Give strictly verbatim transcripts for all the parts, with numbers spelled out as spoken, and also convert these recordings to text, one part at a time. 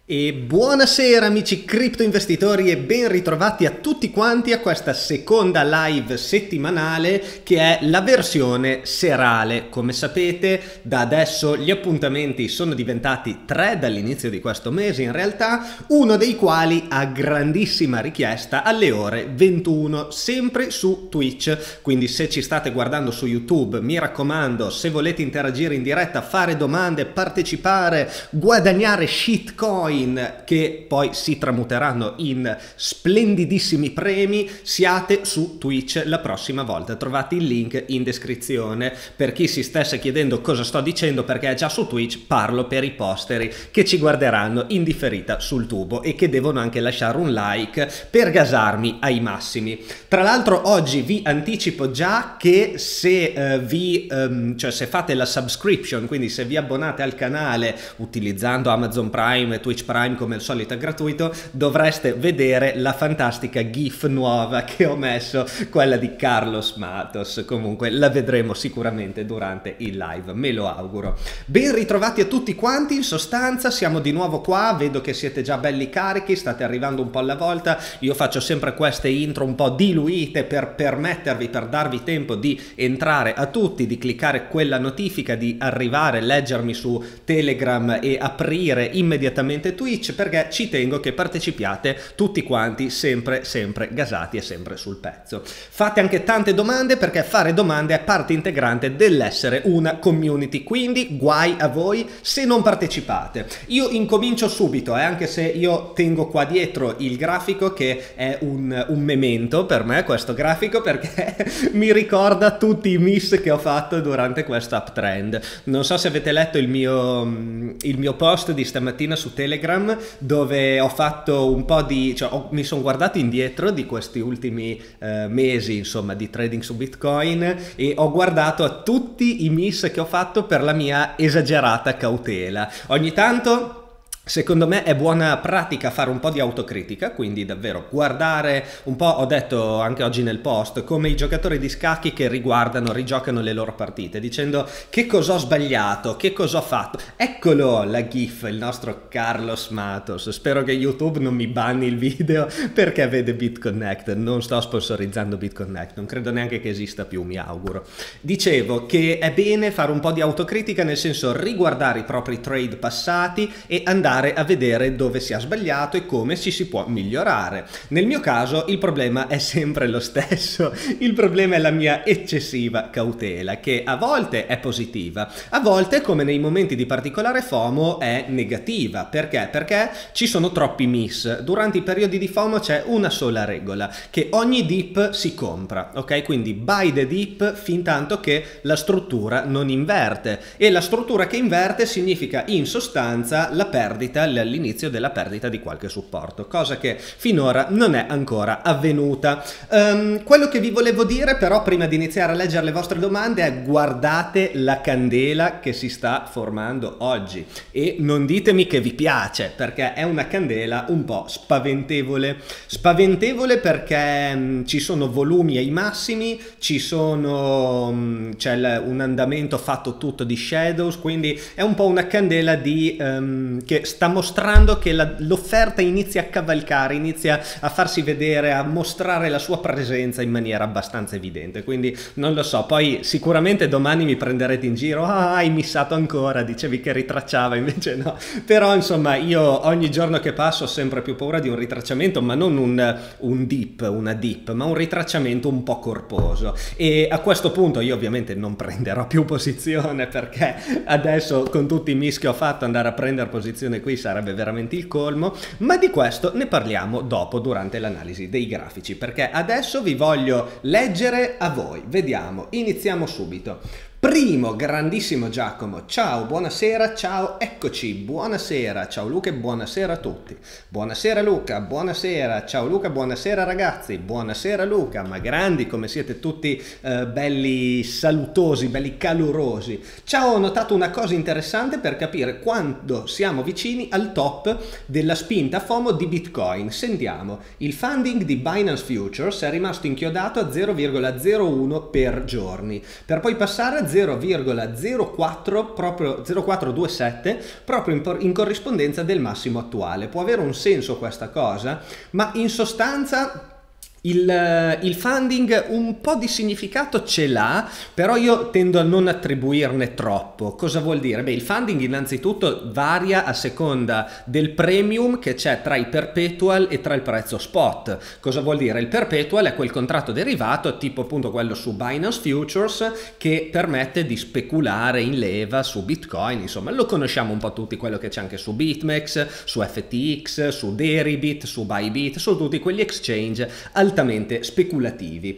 E buonasera amici cripto investitori e ben ritrovati a tutti quanti a questa seconda live settimanale che è la versione serale. Come sapete, da adesso gli appuntamenti sono diventati tre dall'inizio di questo mese in realtà, uno dei quali a grandissima richiesta alle ore ventuno, sempre su Twitch. Quindi se ci state guardando su YouTube, mi raccomando, se volete interagire in diretta, fare domande, partecipare, guadagnare shitcoin che poi si tramuteranno in splendidissimi premi, siate su Twitch la prossima volta. Trovate il link in descrizione. Per chi si stesse chiedendo cosa sto dicendo, perché è già su Twitch, parlo per i posteri che ci guarderanno in differita sul tubo e che devono anche lasciare un like per gasarmi ai massimi. Tra l'altro oggi vi anticipo già che se eh, vi ehm, cioè se fate la subscription, quindi se vi abbonate al canale utilizzando Amazon Prime e Twitch Prime come al solito è gratuito, dovreste vedere la fantastica gif nuova che ho messo, quella di Carlos Matos. Comunque la vedremo sicuramente durante il live, me lo auguro. Ben ritrovati a tutti quanti, in sostanza siamo di nuovo qua, vedo che siete già belli carichi, state arrivando un po' alla volta. Io faccio sempre queste intro un po' diluite per permettervi, per darvi tempo di entrare a tutti, di cliccare quella notifica, di arrivare, leggermi su Telegram e aprire immediatamente Twitch, perché ci tengo che partecipiate tutti quanti sempre sempre gasati e sempre sul pezzo. Fate anche tante domande, perché fare domande è parte integrante dell'essere una community, quindi guai a voi se non partecipate. Io incomincio subito, eh, anche se io tengo qua dietro il grafico che è un, un memento per me, questo grafico, perché mi ricorda tutti i miss che ho fatto durante questo uptrend. Non so se avete letto il mio, il mio post di stamattina su Telegram, dove ho fatto un po' di, cioè ho, mi sono guardato indietro di questi ultimi eh, mesi, insomma, di trading su Bitcoin, e ho guardato a tutti i miss che ho fatto per la mia esagerata cautela. Ogni tanto, secondo me, è buona pratica fare un po' di autocritica, quindi davvero guardare un po', ho detto anche oggi nel post, come i giocatori di scacchi che riguardano, rigiocano le loro partite, dicendo che cosa ho sbagliato, che cosa ho fatto. Eccolo la gif, il nostro Carlos Matos. Spero che YouTube non mi banni il video perché vede BitConnect, non sto sponsorizzando BitConnect, non credo neanche che esista più, mi auguro. Dicevo che è bene fare un po' di autocritica, nel senso riguardare i propri trade passati e andare a vedere dove si è sbagliato e come ci si può migliorare. Nel mio caso il problema è sempre lo stesso, il problema è la mia eccessiva cautela, che a volte è positiva, a volte, come nei momenti di particolare FOMO, è negativa. Perché? Perché ci sono troppi miss. Durante i periodi di FOMO c'è una sola regola, che ogni dip si compra, ok? Quindi buy the dip fin tanto che la struttura non inverte, e la struttura che inverte significa in sostanza la perdita all'inizio della perdita di qualche supporto, cosa che finora non è ancora avvenuta. Um, quello che vi volevo dire però prima di iniziare a leggere le vostre domande è: guardate la candela che si sta formando oggi e non ditemi che vi piace, perché è una candela un po' spaventevole. Spaventevole perché um, ci sono volumi ai massimi, ci sono um, c'è un andamento fatto tutto di shadows, quindi è un po' una candela di um, che sta mostrando che l'offerta inizia a cavalcare, inizia a farsi vedere, a mostrare la sua presenza in maniera abbastanza evidente. Quindi non lo so, poi sicuramente domani mi prenderete in giro: ah, hai missato ancora, dicevi che ritracciava, invece no. Però insomma, io ogni giorno che passo ho sempre più paura di un ritracciamento, ma non un, un dip, una dip, ma un ritracciamento un po' corposo. E a questo punto io ovviamente non prenderò più posizione, perché adesso con tutti i miss che ho fatto andare a prendere posizione qui sarebbe veramente il colmo, ma di questo ne parliamo dopo, durante l'analisi dei grafici, perché adesso vi voglio leggere a voi. Vediamo, iniziamo subito. Primo, grandissimo Giacomo, ciao, buonasera, ciao, eccoci, buonasera, ciao Luca e buonasera a tutti. Buonasera Luca, buonasera, ciao Luca, buonasera ragazzi, buonasera Luca, ma grandi come siete tutti, eh, belli salutosi, belli calorosi. Ciao, ho notato una cosa interessante per capire quando siamo vicini al top della spinta FOMO di Bitcoin. Sentiamo, il funding di Binance Futures è rimasto inchiodato a zero virgola zero uno per giorni, per poi passare a zero virgola zero quattro proprio zero quattro due sette proprio in, in corrispondenza del massimo attuale. Può avere un senso questa cosa, ma in sostanza Il, il funding un po' di significato ce l'ha, però io tendo a non attribuirne troppo. Cosa vuol dire? Beh, il funding innanzitutto varia a seconda del premium che c'è tra i perpetual e tra il prezzo spot. Cosa vuol dire? Il perpetual è quel contratto derivato tipo appunto quello su Binance Futures che permette di speculare in leva su Bitcoin, insomma lo conosciamo un po' tutti, quello che c'è anche su BitMEX, su F T X, su Deribit, su Bybit, su tutti quegli exchange altamente speculativi.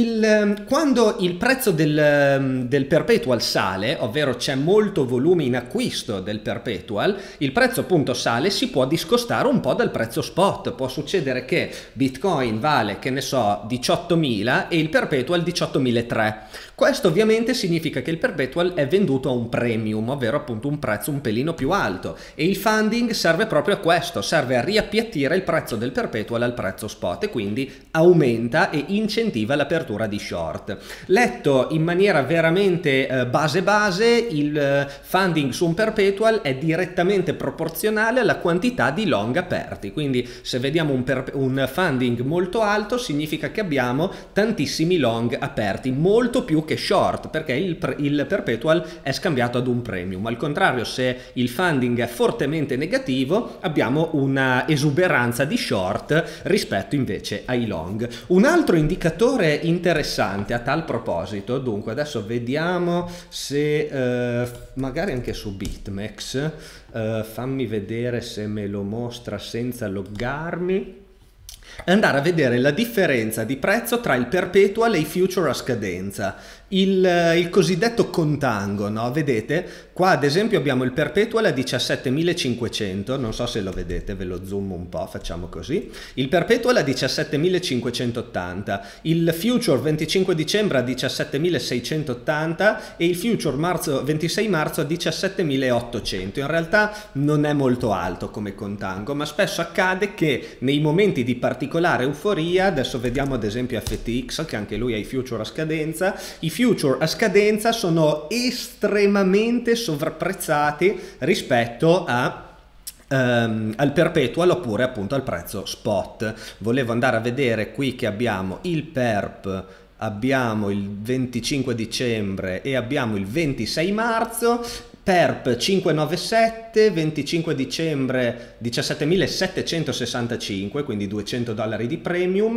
Il, quando il prezzo del, del perpetual sale, ovvero c'è molto volume in acquisto del perpetual, il prezzo appunto sale, si può discostare un po' dal prezzo spot. Può succedere che Bitcoin vale, che ne so, diciottomila e il perpetual diciottomilatrecento. Questo ovviamente significa che il perpetual è venduto a un premium, ovvero appunto un prezzo un pelino più alto, e il funding serve proprio a questo, serve a riappiattire il prezzo del perpetual al prezzo spot e quindi aumenta e incentiva l'apertura di short. Letto in maniera veramente eh, base base, il eh, funding su un perpetual è direttamente proporzionale alla quantità di long aperti, quindi se vediamo un, un funding molto alto significa che abbiamo tantissimi long aperti, molto più che short, perché il, il perpetual è scambiato ad un premium. Al contrario, se il funding è fortemente negativo abbiamo una esuberanza di short rispetto invece ai long. Un altro indicatore interessante a tal proposito, dunque adesso vediamo se eh, magari anche su BitMEX, eh, fammi vedere se me lo mostra senza loggarmi, andare a vedere la differenza di prezzo tra il perpetual e i future a scadenza, il, il cosiddetto contango, no? Vedete? Qua ad esempio abbiamo il perpetual a diciassettemilacinquecento, non so se lo vedete, ve lo zoom un po', facciamo così. Il perpetual a diciassettemilacinquecentottanta, il future venticinque dicembre a diciassettemilaseicentottanta e il future marzo, ventisei marzo a diciassettemilaottocento. In realtà non è molto alto come contango, ma spesso accade che nei momenti di particolare euforia, adesso vediamo ad esempio F T X che anche lui ha i future a scadenza, i future a scadenza sono estremamente sovrapprezzati rispetto a Um, al perpetual oppure appunto al prezzo spot. Volevo andare a vedere qui che abbiamo il perp, abbiamo il venticinque dicembre e abbiamo il ventisei marzo. Perp cinquecentonovantasette, venticinque dicembre diciassettemilasettecentosessantacinque, quindi duecento dollari di premium,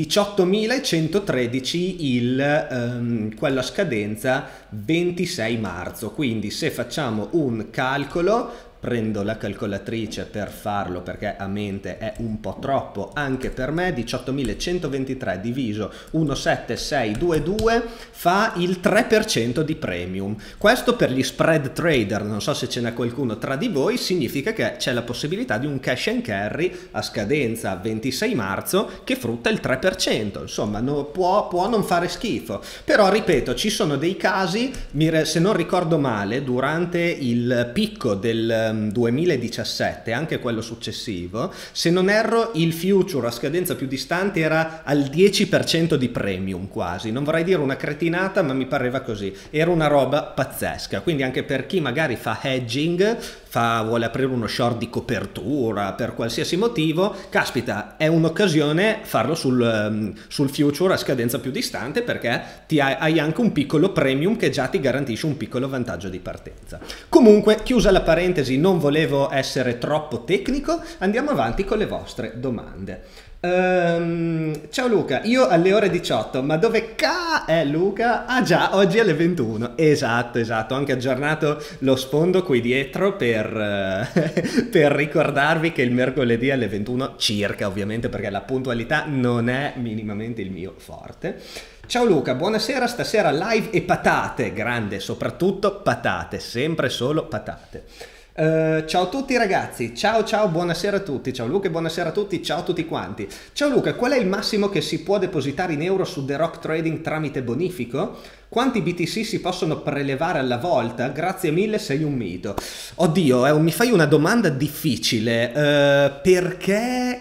diciottomilacentotredici il um, quello a scadenza ventisei marzo. Quindi se facciamo un calcolo, prendo la calcolatrice per farlo perché a mente è un po' troppo anche per me, diciottomilacentoventitré diviso millesettecentosesantadue fa il tre per cento di premium. Questo per gli spread trader, non so se ce n'è qualcuno tra di voi, significa che c'è la possibilità di un cash and carry a scadenza ventisei marzo che frutta il tre per cento, insomma no, può, può non fare schifo. Però ripeto, ci sono dei casi, se non ricordo male, durante il picco del duemiladiciassette, anche quello successivo, se non erro il future a scadenza più distante era al dieci per cento di premium quasi, non vorrei dire una cretinata ma mi pareva così, era una roba pazzesca. Quindi anche per chi magari fa hedging, fa, vuole aprire uno short di copertura per qualsiasi motivo, caspita, è un'occasione farlo sul, sul future a scadenza più distante perché ti hai, hai anche un piccolo premium che già ti garantisce un piccolo vantaggio di partenza. Comunque, chiusa la parentesi, non volevo essere troppo tecnico, andiamo avanti con le vostre domande. Um, ciao Luca, io alle ore diciotto, ma dove ca è Luca? Ah già, oggi alle ventuno, esatto, esatto, ho anche aggiornato lo sfondo qui dietro per, uh, per ricordarvi che il mercoledì alle ventuno circa, ovviamente perché la puntualità non è minimamente il mio forte. Ciao Luca, buonasera, stasera live e patate, grande, soprattutto patate, sempre solo patate. Uh, ciao a tutti ragazzi, ciao ciao, buonasera a tutti, ciao Luca e buonasera a tutti, ciao a tutti quanti. Ciao Luca, qual è il massimo che si può depositare in euro su The Rock Trading tramite bonifico? Quanti B T C si possono prelevare alla volta? Grazie mille, sei un mito. Oddio, eh, mi fai una domanda difficile, uh, perché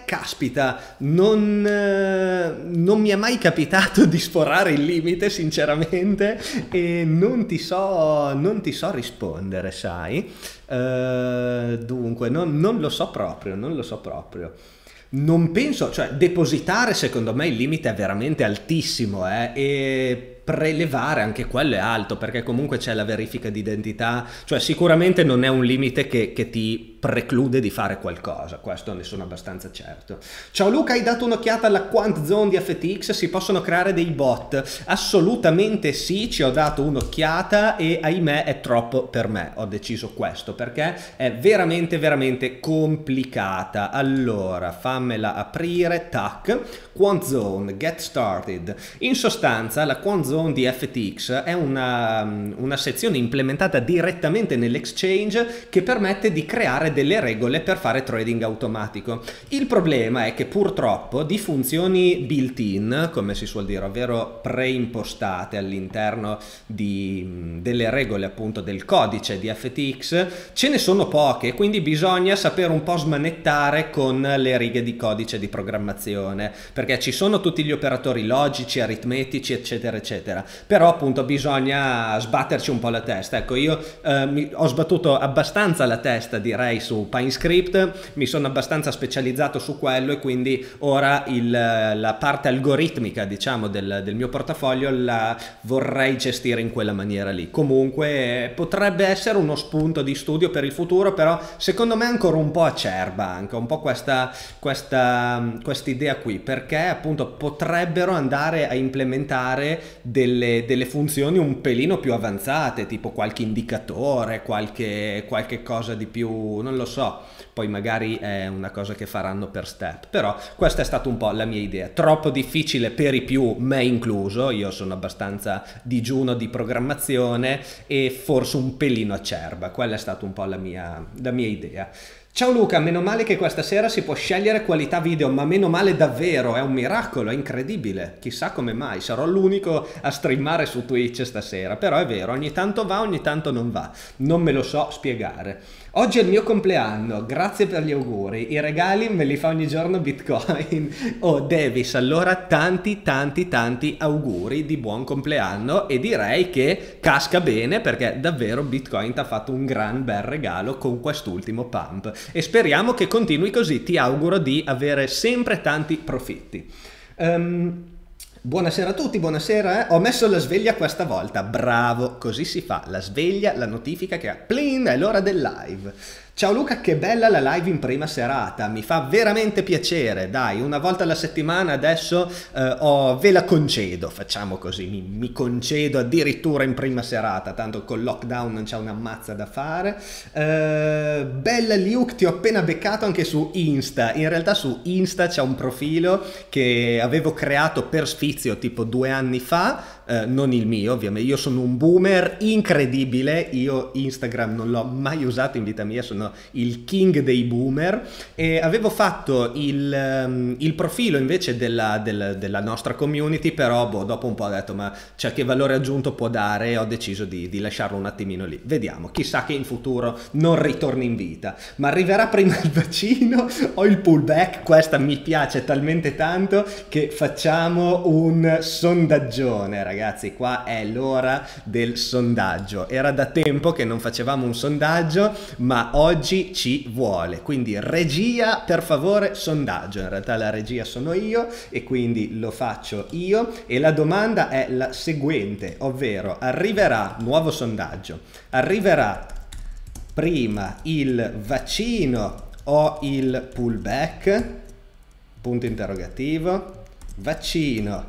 caspita, non, eh, non mi è mai capitato di sforare il limite sinceramente e non ti so, non ti so rispondere, sai? Uh, dunque, non, non lo so proprio, non lo so proprio. Non penso, cioè depositare secondo me il limite è veramente altissimo eh, e prelevare anche quello è alto perché comunque c'è la verifica di identità, cioè sicuramente non è un limite che, che ti preclude di fare qualcosa, questo ne sono abbastanza certo. Ciao Luca, hai dato un'occhiata alla Quant Zone di F T X? Si possono creare dei bot? Assolutamente sì, ci ho dato un'occhiata e ahimè è troppo per me, ho deciso questo perché è veramente veramente complicata. Allora, fammela aprire, tac, Quant Zone, get started. In sostanza la Quant Zone di F T X è una, una sezione implementata direttamente nell'exchange che permette di creare delle regole per fare trading automatico. Il problema è che purtroppo di funzioni built-in, come si suol dire, ovvero preimpostate all'interno di, delle regole appunto del codice di F T X, ce ne sono poche, quindi bisogna sapere un po' smanettare con le righe di codice di programmazione, perché ci sono tutti gli operatori logici, aritmetici, eccetera, eccetera, però appunto bisogna sbatterci un po' la testa. Ecco, io eh, mi, ho sbattuto abbastanza la testa, direi, su PineScript, mi sono abbastanza specializzato su quello e quindi ora il, la parte algoritmica, diciamo, del, del mio portafoglio la vorrei gestire in quella maniera lì. Comunque potrebbe essere uno spunto di studio per il futuro, però secondo me è ancora un po' acerba anche, un po' questa questa idea qui, perché appunto potrebbero andare a implementare delle, delle funzioni un pelino più avanzate, tipo qualche indicatore, qualche, qualche cosa di più, non lo so, poi magari è una cosa che faranno per step, però questa è stata un po' la mia idea. Troppo difficile per i più, me incluso, io sono abbastanza digiuno di programmazione e forse un pelino acerba, quella è stata un po' la mia, la mia idea. Ciao Luca, meno male che questa sera si può scegliere qualità video, ma meno male davvero, è un miracolo, è incredibile, chissà come mai, sarò l'unico a streamare su Twitch stasera, però è vero, ogni tanto va, ogni tanto non va, non me lo so spiegare. Oggi è il mio compleanno, grazie per gli auguri, i regali me li fa ogni giorno Bitcoin. Oh Davis, allora tanti tanti tanti auguri di buon compleanno e direi che casca bene perché davvero Bitcoin ti ha fatto un gran bel regalo con quest'ultimo pump e speriamo che continui così, ti auguro di avere sempre tanti profitti. Um, Buonasera a tutti, buonasera, eh? Ho messo la sveglia questa volta, bravo, così si fa, la sveglia, la notifica che ha, plin, è l'ora del live. Ciao Luca, che bella la live in prima serata, mi fa veramente piacere, dai, una volta alla settimana adesso eh, oh, ve la concedo, facciamo così, mi, mi concedo addirittura in prima serata, tanto col lockdown non c'è una mazza da fare. Eh, bella Luke, ti ho appena beccato anche su Insta, in realtà su Insta c'è un profilo che avevo creato per sfizio tipo due anni fa, eh, non il mio ovviamente, io sono un boomer incredibile, io Instagram non l'ho mai usato in vita mia, sono il king dei boomer e avevo fatto il, um, il profilo invece della, della, della nostra community, però boh, dopo un po' ho detto ma cioè, che valore aggiunto può dare e ho deciso di, di lasciarlo un attimino lì, vediamo, chissà che in futuro non ritorni in vita, ma arriverà prima il vaccino o il pullback, questa mi piace talmente tanto che facciamo un sondaggione ragazzi, qua è l'ora del sondaggio, era da tempo che non facevamo un sondaggio ma oggi Oggi ci vuole, quindi regia per favore sondaggio, in realtà la regia sono io e quindi lo faccio io e la domanda è la seguente, ovvero arriverà, nuovo sondaggio, arriverà prima il vaccino o il pullback? Punto interrogativo, vaccino,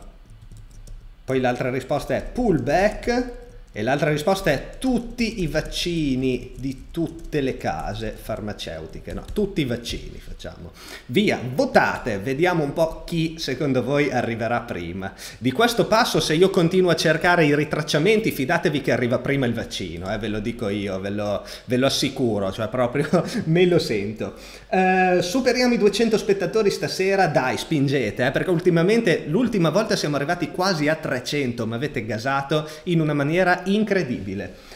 poi l'altra risposta è pullback. E l'altra risposta è tutti i vaccini di tutte le case farmaceutiche, no, tutti i vaccini facciamo. Via, votate, vediamo un po' chi secondo voi arriverà prima. Di questo passo, se io continuo a cercare i ritracciamenti, fidatevi che arriva prima il vaccino, eh, ve lo dico io, ve lo, ve lo assicuro, cioè proprio me lo sento. Uh, superiamo i duecento spettatori stasera, dai, spingete, eh, perché ultimamente, l'ultima volta siamo arrivati quasi a trecento, mi avete gasato in una maniera incredibile.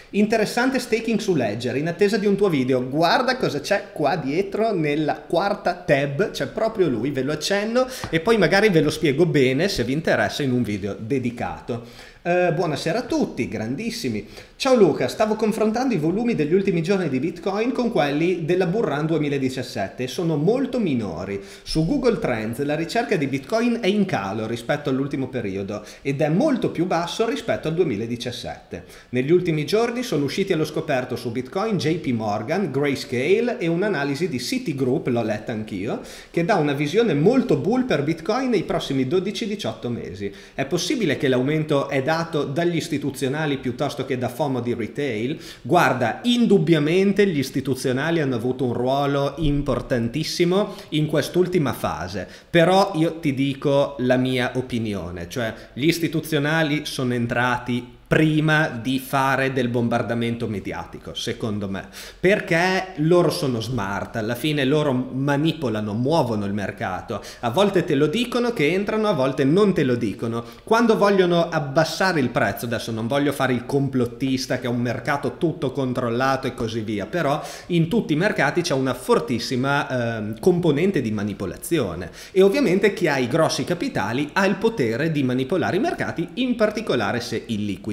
Interessante staking su Ledger, in attesa di un tuo video. Guarda cosa c'è qua dietro nella quarta tab, c'è proprio lui, ve lo accenno e poi magari ve lo spiego bene se vi interessa in un video dedicato. Uh, buonasera a tutti, grandissimi. Ciao Luca, stavo confrontando i volumi degli ultimi giorni di Bitcoin con quelli della bull run duemiladiciassette e sono molto minori. Su Google Trends la ricerca di Bitcoin è in calo rispetto all'ultimo periodo ed è molto più basso rispetto al duemiladiciassette. Negli ultimi giorni sono usciti allo scoperto su Bitcoin J P Morgan, Grayscale e un'analisi di Citigroup, l'ho letta anch'io, che dà una visione molto bull per Bitcoin nei prossimi dodici diciotto mesi. È possibile che l'aumento è dato dagli istituzionali piuttosto che da FOMO di retail? Guarda, indubbiamente gli istituzionali hanno avuto un ruolo importantissimo in quest'ultima fase, però io ti dico la mia opinione, cioè gli istituzionali sono entrati prima di fare del bombardamento mediatico, secondo me, perché loro sono smart, alla fine loro manipolano, muovono il mercato, a volte te lo dicono che entrano, a volte non te lo dicono. Quando vogliono abbassare il prezzo, adesso non voglio fare il complottista che è un mercato tutto controllato e così via, però in tutti i mercati c'è una fortissima eh, componente di manipolazione e ovviamente chi ha i grossi capitali ha il potere di manipolare i mercati, in particolare se illiquidi.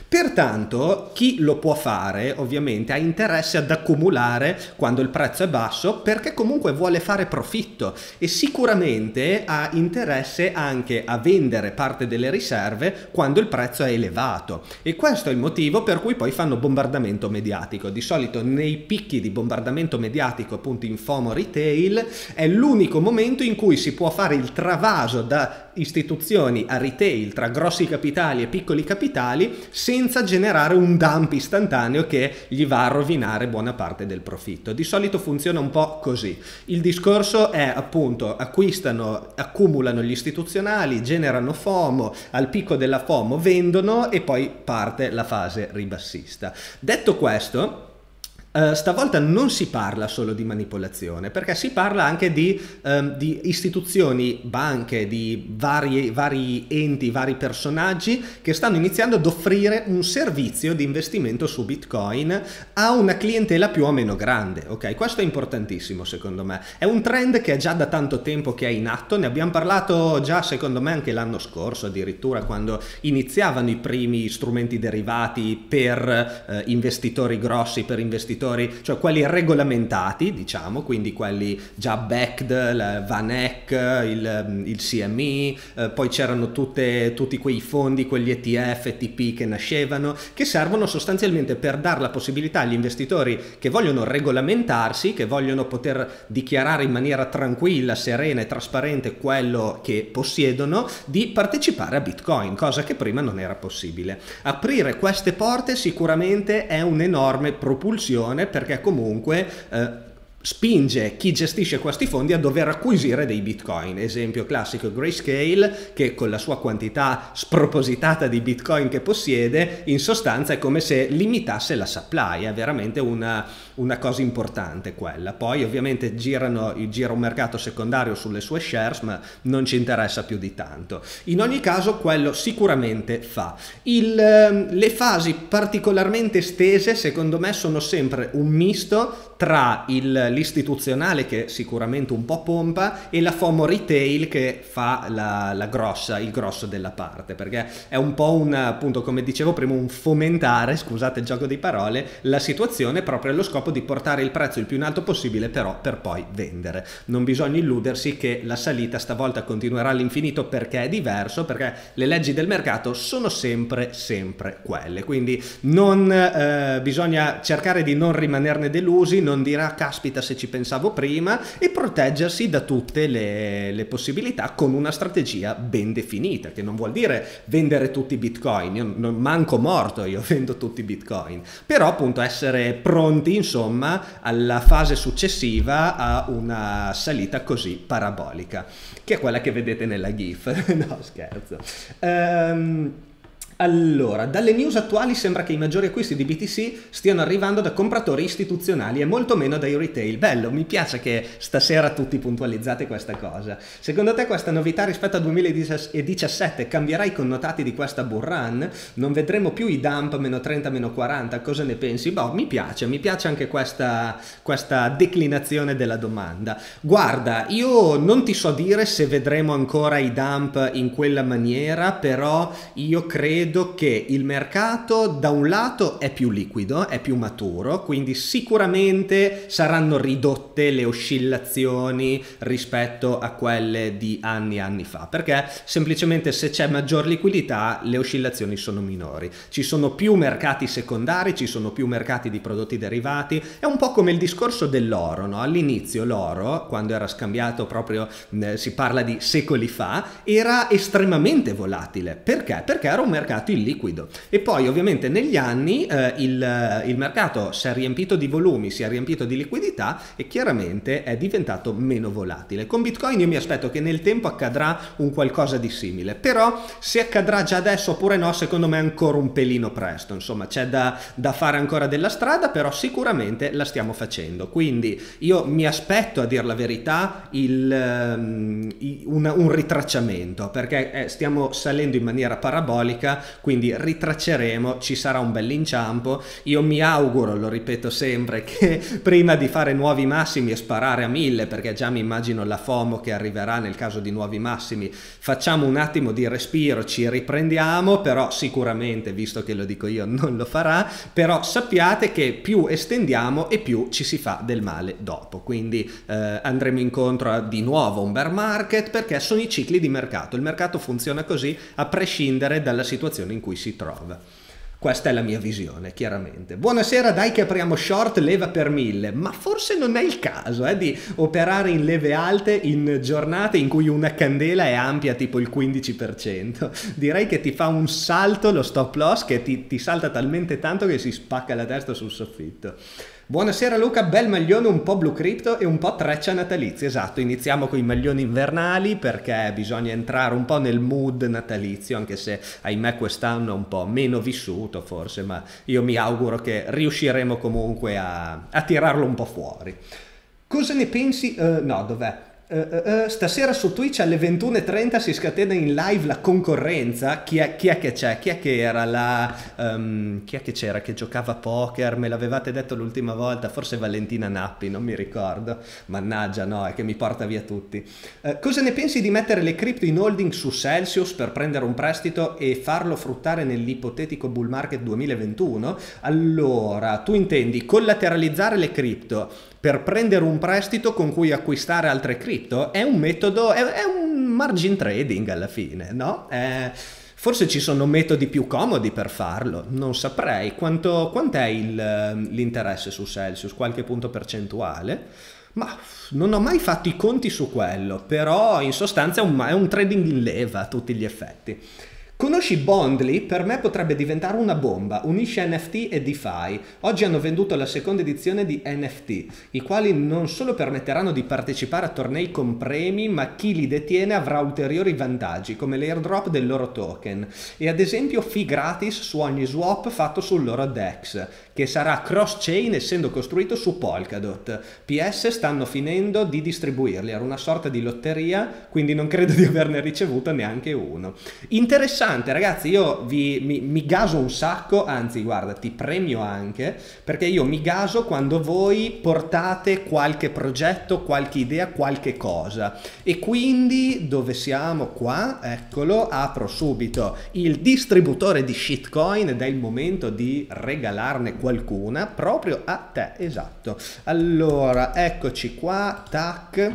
Pertanto chi lo può fare ovviamente ha interesse ad accumulare quando il prezzo è basso, perché comunque vuole fare profitto e sicuramente ha interesse anche a vendere parte delle riserve quando il prezzo è elevato, e questo è il motivo per cui poi fanno bombardamento mediatico. Di solito nei picchi di bombardamento mediatico, appunto in FOMO retail, è l'unico momento in cui si può fare il travaso da istituzioni a retail tra grossi capitali e piccoli capitali senza generare un dump istantaneo che gli va a rovinare buona parte del profitto. Di solito funziona un po' così. Il discorso è appunto acquistano, accumulano gli istituzionali, generano FOMO, al picco della FOMO vendono e poi parte la fase ribassista. Detto questo, Uh, stavolta non si parla solo di manipolazione, perché si parla anche di, um, di istituzioni, banche, di vari, vari enti, vari personaggi che stanno iniziando ad offrire un servizio di investimento su Bitcoin a una clientela più o meno grande. Ok, questo è importantissimo secondo me. È un trend che è già da tanto tempo che è in atto, ne abbiamo parlato già secondo me anche l'anno scorso, addirittura quando iniziavano i primi strumenti derivati per uh, investitori grossi, per investitori, cioè quelli regolamentati, diciamo, quindi quelli già backed, la Van Eck, il, il C M E, eh, poi c'erano tutte, tutti quei fondi, quegli E T F, E T P che nascevano, che servono sostanzialmente per dare la possibilità agli investitori che vogliono regolamentarsi, che vogliono poter dichiarare in maniera tranquilla, serena e trasparente quello che possiedono, di partecipare a Bitcoin, cosa che prima non era possibile. Aprire queste porte sicuramente è un'enorme propulsione, perché comunque eh, spinge chi gestisce questi fondi a dover acquisire dei bitcoin. Esempio classico Grayscale, che con la sua quantità spropositata di bitcoin che possiede, in sostanza è come se limitasse la supply, è veramente una, una cosa importante quella. Poi ovviamente girano, gira un mercato secondario sulle sue shares, ma non ci interessa più di tanto. In ogni caso quello sicuramente fa. Il, le fasi particolarmente estese secondo me sono sempre un misto tra l'istituzionale, che sicuramente un po' pompa, e la FOMO retail, che fa la, la grossa, il grosso della parte, perché è un po' un, appunto come dicevo prima, un fomentare, scusate il gioco di parole, la situazione proprio allo scopo di portare il prezzo il più in alto possibile, però per poi vendere. Non bisogna illudersi che la salita stavolta continuerà all'infinito, perché è diverso, perché le leggi del mercato sono sempre sempre quelle, quindi non eh, bisogna cercare di non rimanerne delusi, non non dirà caspita se ci pensavo prima, e proteggersi da tutte le, le possibilità con una strategia ben definita, che non vuol dire vendere tutti i bitcoin. Io non manco morto, io vendo tutti i bitcoin, però appunto essere pronti insomma alla fase successiva a una salita così parabolica, che è quella che vedete nella GIF. No, scherzo. Um, Allora, dalle news attuali sembra che i maggiori acquisti di B T C stiano arrivando da compratori istituzionali e molto meno dai retail. Bello, mi piace che stasera tutti puntualizzate questa cosa. Secondo te questa novità rispetto al duemiladiciassette cambierà i connotati di questa bull run? Non vedremo più i dump meno trenta, meno quaranta? Cosa ne pensi? Boh, mi piace, mi piace anche questa, questa declinazione della domanda. Guarda, io non ti so dire se vedremo ancora i dump in quella maniera, però io credo che il mercato da un lato è più liquido, è più maturo, quindi sicuramente saranno ridotte le oscillazioni rispetto a quelle di anni e anni fa, perché semplicemente se c'è maggior liquidità le oscillazioni sono minori, ci sono più mercati secondari, ci sono più mercati di prodotti derivati. È un po' come il discorso dell'oro, no? All'inizio l'oro, quando era scambiato proprio, eh, si parla di secoli fa, era estremamente volatile. Perché? Perché era un mercato illiquido, e poi ovviamente negli anni eh, il, il mercato si è riempito di volumi, si è riempito di liquidità e chiaramente è diventato meno volatile. Con Bitcoin io mi aspetto che nel tempo accadrà un qualcosa di simile, però se accadrà già adesso oppure no, secondo me è ancora un pelino presto. Insomma, c'è da, da fare ancora della strada, però sicuramente la stiamo facendo, quindi io mi aspetto, a dir la verità, il, um, un, un ritracciamento, perché eh, stiamo salendo in maniera parabolica, quindi ritracceremo, ci sarà un bell'inciampo. Io mi auguro, lo ripeto sempre, che prima di fare nuovi massimi e sparare a mille, perché già mi immagino la FOMO che arriverà nel caso di nuovi massimi, facciamo un attimo di respiro, ci riprendiamo, però sicuramente, visto che lo dico io, non lo farà. Però sappiate che più estendiamo e più ci si fa del male dopo, quindi eh, andremo incontro a di nuovo un bear market, perché sono i cicli di mercato, il mercato funziona così a prescindere dalla situazione in cui si trova. Questa è la mia visione, chiaramente. Buonasera, dai che apriamo short leva per mille, ma forse non è il caso eh, di operare in leve alte in giornate in cui una candela è ampia tipo il quindici per cento. Direi che ti fa un salto lo stop loss, che ti, ti salta talmente tanto che si spacca la testa sul soffitto. Buonasera Luca, bel maglione un po' blu cripto e un po' treccia natalizia. Esatto, iniziamo con i maglioni invernali perché bisogna entrare un po' nel mood natalizio, anche se ahimè quest'anno è un po' meno vissuto forse, ma io mi auguro che riusciremo comunque a, a tirarlo un po' fuori. Cosa ne pensi? Uh, no, dov'è? Uh, uh, uh, stasera su Twitch alle ventuno e trenta si scatena in live la concorrenza. Chi è, chi è che c'è? Chi è che era la um, chi è che c'era che giocava a poker? Me l'avevate detto l'ultima volta, forse Valentina Nappi, non mi ricordo. Mannaggia, no, è che mi porta via tutti. Uh, cosa ne pensi di mettere le cripto in holding su Celsius per prendere un prestito e farlo fruttare nell'ipotetico bull market duemilaventuno? Allora, tu intendi collateralizzare le cripto per prendere un prestito con cui acquistare altre cripto? È un metodo, è, è un margin trading alla fine, no? È, forse ci sono metodi più comodi per farlo, non saprei. Quanto, quant'è l'interesse su Celsius? Qualche punto percentuale? Ma non ho mai fatto i conti su quello, però in sostanza è un, è un trading in leva a tutti gli effetti. Conosci Bondly? Per me potrebbe diventare una bomba, unisce N F T e DeFi. Oggi hanno venduto la seconda edizione di N F T, i quali non solo permetteranno di partecipare a tornei con premi, ma chi li detiene avrà ulteriori vantaggi, come l'airdrop del loro token, e ad esempio fee gratis su ogni swap fatto sul loro DEX, che sarà cross-chain essendo costruito su Polkadot. P S stanno finendo di distribuirli, era una sorta di lotteria, quindi non credo di averne ricevuto neanche uno. Interessante ragazzi, io vi, mi, mi gaso un sacco, anzi guarda, ti premio anche, perché io mi gaso quando voi portate qualche progetto, qualche idea, qualche cosa, e quindi dove siamo qua? Eccolo, apro subito il distributore di shitcoin ed è il momento di regalarne qualcuna proprio a te, esatto. Allora, eccoci qua, tac.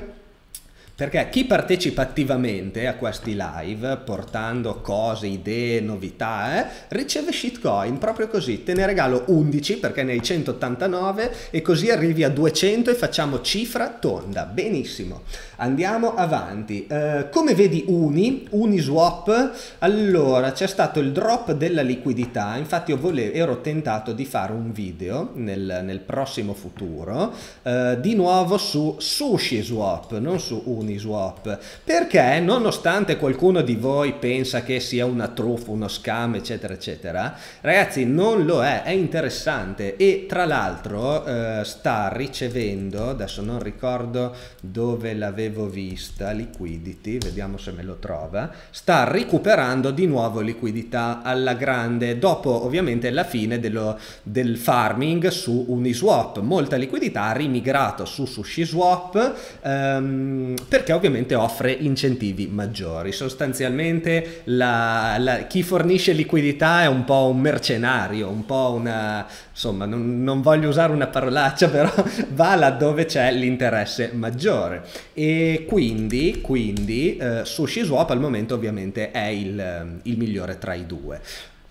Perché chi partecipa attivamente a questi live, portando cose, idee, novità, eh, riceve shitcoin, proprio così. Te ne regalo undici perché ne hai centottantanove e così arrivi a duecento e facciamo cifra tonda. Benissimo. Andiamo avanti. Uh, come vedi Uni, Uniswap, allora c'è stato il drop della liquidità, infatti io volevo, ero tentato di fare un video nel, nel prossimo futuro, uh, di nuovo su SushiSwap, non su Uniswap. Uniswap, perché nonostante qualcuno di voi pensa che sia una truffa, uno scam, eccetera eccetera, ragazzi non lo è, è interessante. E tra l'altro eh, sta ricevendo, adesso non ricordo dove l'avevo vista, liquidity, vediamo se me lo trova, sta recuperando di nuovo liquidità alla grande dopo ovviamente la fine dello, del farming su Uniswap. Molta liquidità ha rimigrato su SushiSwap ehm, perché ovviamente offre incentivi maggiori. Sostanzialmente la, la, chi fornisce liquidità è un po' un mercenario, un po' una, insomma non, non voglio usare una parolaccia, però va laddove c'è l'interesse maggiore, e quindi, quindi eh, SushiSwap al momento ovviamente è il, il migliore tra i due.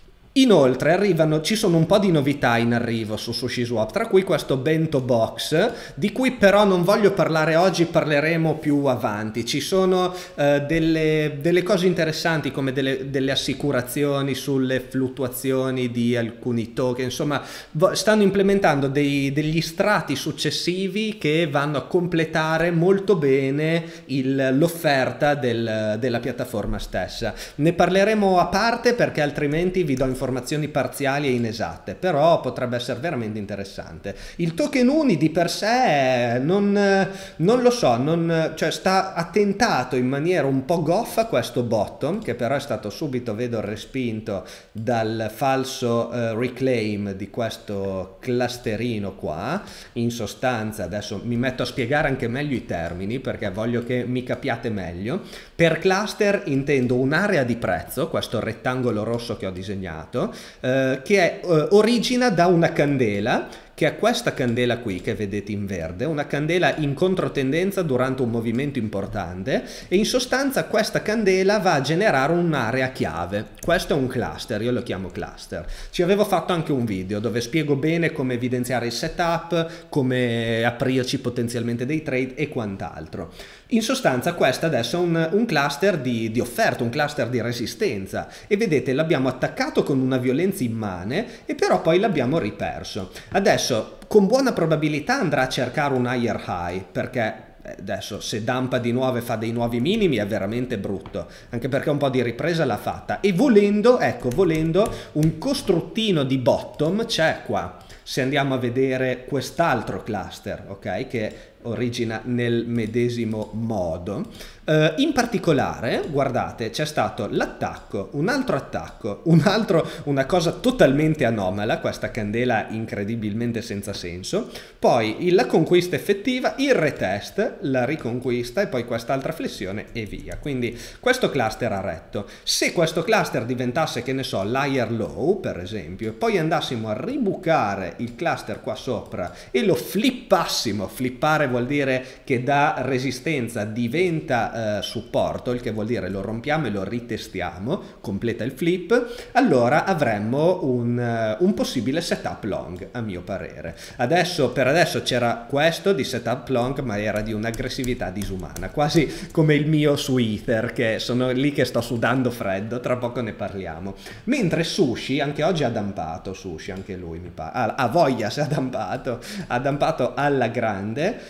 Inoltre arrivano, ci sono un po' di novità in arrivo su SushiSwap, tra cui questo Bento Box, di cui però non voglio parlare oggi, parleremo più avanti. Ci sono eh, delle, delle cose interessanti come delle, delle assicurazioni sulle fluttuazioni di alcuni token, insomma stanno implementando dei, degli strati successivi che vanno a completare molto bene l'offerta del, della piattaforma stessa. Ne parleremo a parte perché altrimenti vi do informazioni informazioni parziali e inesatte, però potrebbe essere veramente interessante. Il token Uni di per sé non, non lo so, non, cioè sta attentato in maniera un po' goffa questo bottom, che però è stato subito, vedo, respinto dal falso uh, reclaim di questo clusterino qua. In sostanza, adesso mi metto a spiegare anche meglio i termini perché voglio che mi capiate meglio. Per cluster intendo un'area di prezzo, questo rettangolo rosso che ho disegnato, Eh, che è, eh, origina da una candela, che è questa candela qui che vedete in verde, una candela in controtendenza durante un movimento importante, e in sostanza questa candela va a generare un'area chiave. Questo è un cluster, io lo chiamo cluster. Ci avevo fatto anche un video dove spiego bene come evidenziare il setup, come aprirci potenzialmente dei trade e quant'altro. In sostanza questo adesso è un, un cluster di, di offerta, un cluster di resistenza, e vedete l'abbiamo attaccato con una violenza immane e però poi l'abbiamo riperso. Adesso con buona probabilità andrà a cercare un higher high, perché adesso se dampa di nuovo e fa dei nuovi minimi è veramente brutto, anche perché un po' di ripresa l'ha fatta, e volendo, ecco, volendo un costruttino di bottom c'è qua. Se andiamo a vedere quest'altro cluster, ok, che origina nel medesimo modo, uh, in particolare guardate c'è stato l'attacco, un altro attacco, un altro, una cosa totalmente anomala, questa candela incredibilmente senza senso, poi la conquista effettiva, il retest, la riconquista e poi quest'altra flessione e via. Quindi questo cluster ha retto. Se questo cluster diventasse, che ne so, l'higher low per esempio, e poi andassimo a ribucare il cluster qua sopra e lo flippassimo, flippare vuol dire che da resistenza diventa eh, supporto, il che vuol dire lo rompiamo e lo ritestiamo, completa il flip, allora avremmo un, uh, un possibile setup long, a mio parere. Adesso, per adesso c'era questo di setup long, ma era di un'aggressività disumana, quasi come il mio su Ether, che sono lì che sto sudando freddo, tra poco ne parliamo. Mentre Sushi, anche oggi ha dampato, Sushi, anche lui mi pare, ah, a voglia se ha dampato, ha dampato alla grande.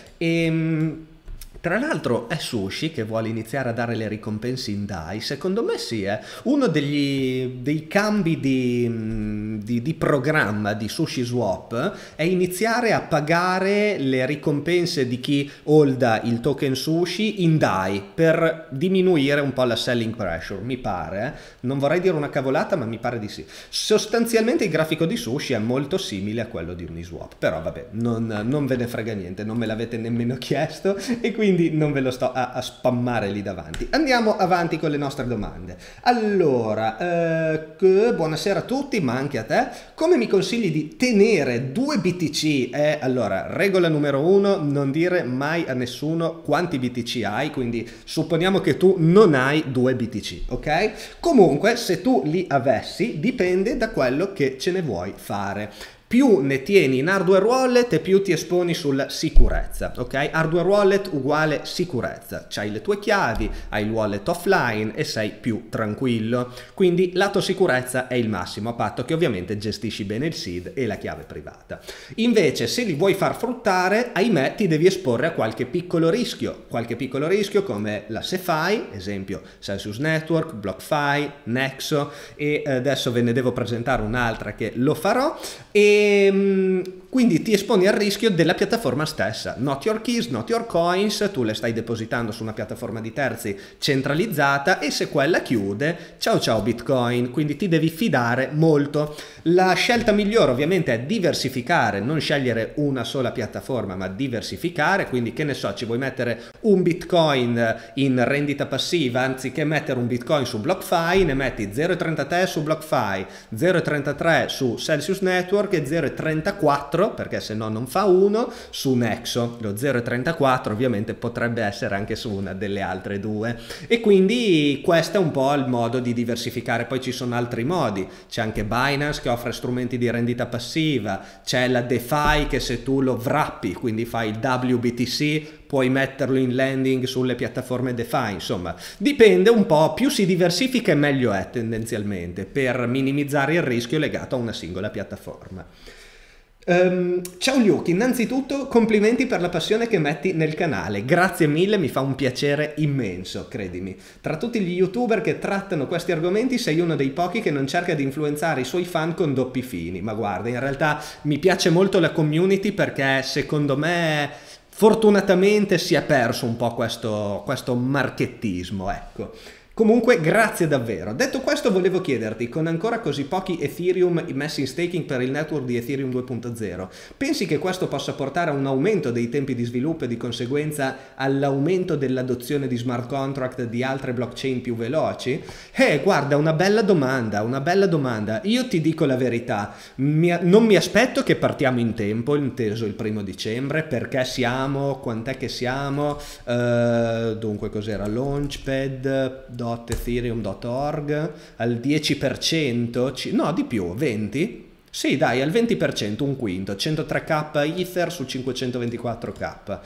E tra l'altro è Sushi che vuole iniziare a dare le ricompense in D A I, secondo me sì, è uno degli, dei cambi di, di, di programma di SushiSwap è iniziare a pagare le ricompense di chi holda il token Sushi in D A I per diminuire un po' la selling pressure, mi pare, eh? Non vorrei dire una cavolata ma mi pare di sì. Sostanzialmente il grafico di Sushi è molto simile a quello di Uniswap, però vabbè, non, non ve ne frega niente, non me l'avete nemmeno chiesto e quindi quindi non ve lo sto a, a spammare lì davanti. Andiamo avanti con le nostre domande. Allora, eh, buonasera a tutti, ma anche a te. Come mi consigli di tenere due B T C? Eh, allora, regola numero uno, non dire mai a nessuno quanti B T C hai, quindi supponiamo che tu non hai due B T C, ok? Comunque, se tu li avessi, dipende da quello che ce ne vuoi fare. Più ne tieni in hardware wallet e più ti esponi sulla sicurezza, ok? Hardware wallet uguale sicurezza, c'hai le tue chiavi, hai il wallet offline e sei più tranquillo, quindi lato sicurezza è il massimo, a patto che ovviamente gestisci bene il seed e la chiave privata. Invece se li vuoi far fruttare, ahimè ti devi esporre a qualche piccolo rischio, qualche piccolo rischio come la SeFi, esempio Celsius Network, BlockFi, Nexo, e adesso ve ne devo presentare un'altra che lo farò, e quindi ti esponi al rischio della piattaforma stessa. Not your keys, not your coins, tu le stai depositando su una piattaforma di terzi centralizzata e se quella chiude, ciao ciao Bitcoin, quindi ti devi fidare molto. La scelta migliore ovviamente è diversificare, non scegliere una sola piattaforma ma diversificare, quindi che ne so, ci vuoi mettere un Bitcoin in rendita passiva, anziché mettere un Bitcoin su BlockFi ne metti zero virgola trentatré su BlockFi, zero virgola trentatré su Celsius Network e zero virgola trentaquattro, perché se no non fa uno, su Nexo. Lo zero virgola trentaquattro ovviamente potrebbe essere anche su una delle altre due, e quindi questo è un po' il modo di diversificare. Poi ci sono altri modi, c'è anche Binance che offre strumenti di rendita passiva, c'è la DeFi che se tu lo wrappi, quindi fai il W B T C, puoi metterlo in lending sulle piattaforme DeFi, insomma dipende un po', più si diversifica e meglio è tendenzialmente, per minimizzare il rischio legato a una singola piattaforma. Um, ciao Luke, innanzitutto complimenti per la passione che metti nel canale, grazie mille, mi fa un piacere immenso, credimi. Tra tutti gli youtuber che trattano questi argomenti sei uno dei pochi che non cerca di influenzare i suoi fan con doppi fini, ma guarda, in realtà mi piace molto la community perché secondo me fortunatamente si è perso un po' questo, questo marchettismo, ecco. Comunque grazie davvero. Detto questo volevo chiederti, con ancora così pochi Ethereum messi in staking per il network di Ethereum due punto zero, pensi che questo possa portare a un aumento dei tempi di sviluppo e di conseguenza all'aumento dell'adozione di smart contract di altre blockchain più veloci? Eh, guarda, una bella domanda, una bella domanda. Io ti dico la verità, mi, non mi aspetto che partiamo in tempo, inteso il primo dicembre, perché siamo, quant'è che siamo? Uh, dunque cos'era? Launchpad ethereum punto org al dieci per cento, no di più, venti? Sì dai, al venti per cento, un quinto, centotré K Ether su cinquecentoventiquattro K.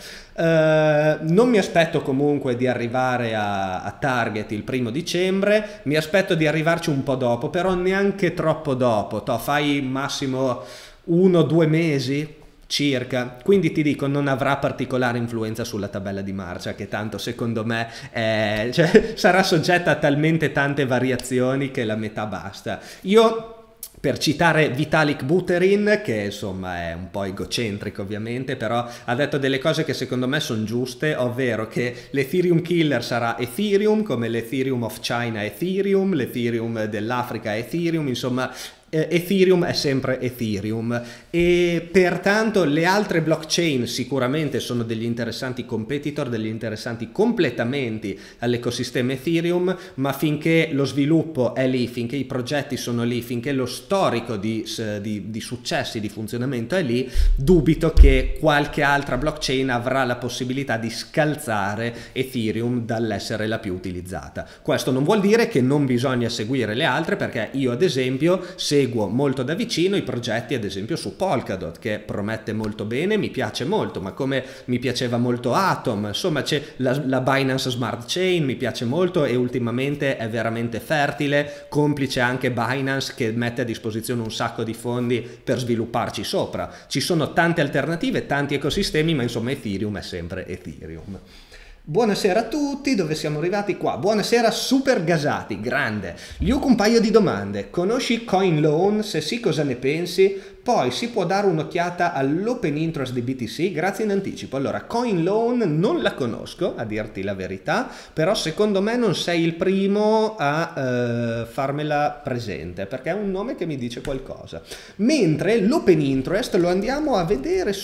Uh, non mi aspetto comunque di arrivare a, a target il primo dicembre, mi aspetto di arrivarci un po' dopo, però neanche troppo dopo, to, fai massimo uno o due mesi circa, quindi ti dico non avrà particolare influenza sulla tabella di marcia, che tanto secondo me è, cioè, sarà soggetta a talmente tante variazioni che la metà basta. Io, per citare Vitalik Buterin, che insomma è un po' egocentrico ovviamente, però ha detto delle cose che secondo me sono giuste, ovvero che l'Ethereum killer sarà Ethereum, come l'Ethereum of China Ethereum, l'Ethereum dell'Africa Ethereum, insomma Ethereum è sempre Ethereum, e pertanto le altre blockchain sicuramente sono degli interessanti competitor, degli interessanti completamenti all'ecosistema Ethereum, ma finché lo sviluppo è lì, finché i progetti sono lì, finché lo storico di, di, di successi, di funzionamento è lì, dubito che qualche altra blockchain avrà la possibilità di scalzare Ethereum dall'essere la più utilizzata. Questo non vuol dire che non bisogna seguire le altre, perché io ad esempio se seguo molto da vicino i progetti ad esempio su Polkadot, che promette molto bene, mi piace molto, ma come mi piaceva molto Atom, insomma c'è la, la Binance Smart Chain, mi piace molto e ultimamente è veramente fertile, complice anche Binance che mette a disposizione un sacco di fondi per svilupparci sopra. Ci sono tante alternative, tanti ecosistemi, ma insomma Ethereum è sempre Ethereum. Buonasera a tutti, dove siamo arrivati qua? Buonasera super gasati, grande. Luke, un paio di domande. Conosci CoinLoan? Se sì, cosa ne pensi? Poi si può dare un'occhiata all'open interest di B T C? Grazie in anticipo. Allora, CoinLoan non la conosco, a dirti la verità, però secondo me non sei il primo a eh, farmela presente, perché è un nome che mi dice qualcosa. Mentre l'open interest lo andiamo a vedere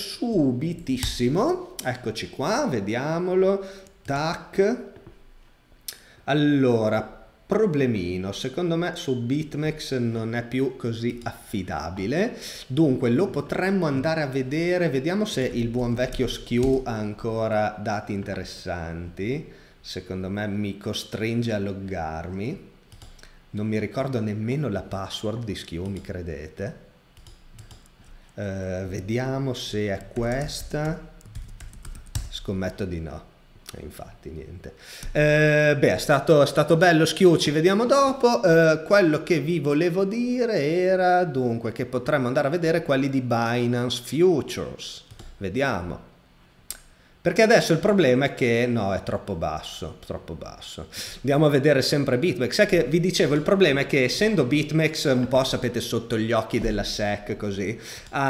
subitissimo. Eccoci qua, vediamolo. Tac. Allora, problemino, secondo me su BitMEX non è più così affidabile, dunque lo potremmo andare a vedere, vediamo se il buon vecchio Skew ha ancora dati interessanti. Secondo me mi costringe a loggarmi, non mi ricordo nemmeno la password di Skew, mi credete? Uh, vediamo se è questa. Scommetto di no. E infatti niente. Uh, beh, è stato, è stato bello Schiu, ci vediamo dopo. Uh, quello che vi volevo dire era dunque che potremmo andare a vedere quelli di Binance Futures. Vediamo. Perché adesso il problema è che no, è troppo basso, troppo basso. Andiamo a vedere sempre BitMEX. Sai che vi dicevo, il problema è che essendo BitMEX un po', sapete, sotto gli occhi della S E C così,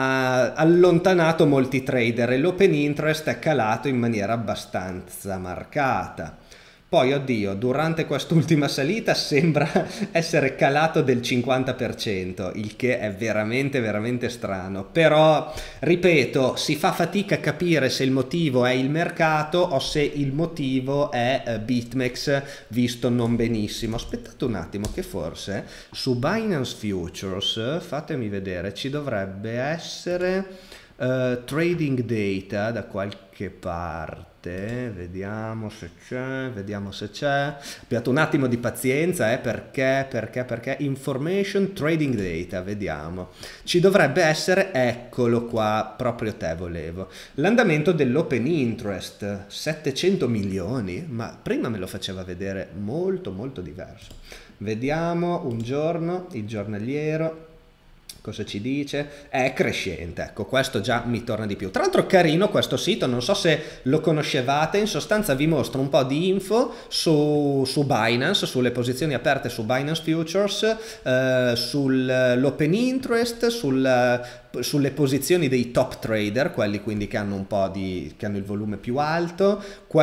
ha allontanato molti trader e l'open interest è calato in maniera abbastanza marcata. Poi, oddio, durante quest'ultima salita sembra essere calato del cinquanta per cento, il che è veramente, veramente strano. Però, ripeto, si fa fatica a capire se il motivo è il mercato o se il motivo è eh, BitMEX visto non benissimo. Aspettate un attimo che forse su Binance Futures, fatemi vedere, ci dovrebbe essere uh, trading data da qualche parte. Vediamo se c'è, vediamo se c'è. Abbiate un attimo di pazienza, eh, perché, perché, perché information trading data, vediamo. Ci dovrebbe essere, eccolo qua, proprio te volevo. L'andamento dell'open interest, settecento milioni, ma prima me lo faceva vedere molto molto diverso. Vediamo un giorno, il giornaliero. Cosa ci dice? È crescente, ecco, questo già mi torna di più. Tra l'altro carino questo sito, non so se lo conoscevate, in sostanza vi mostro un po' di info su, su Binance, sulle posizioni aperte su Binance Futures, eh, sull'open interest, sul, sulle posizioni dei top trader, quelli quindi che hanno un po' di, che hanno il volume più alto,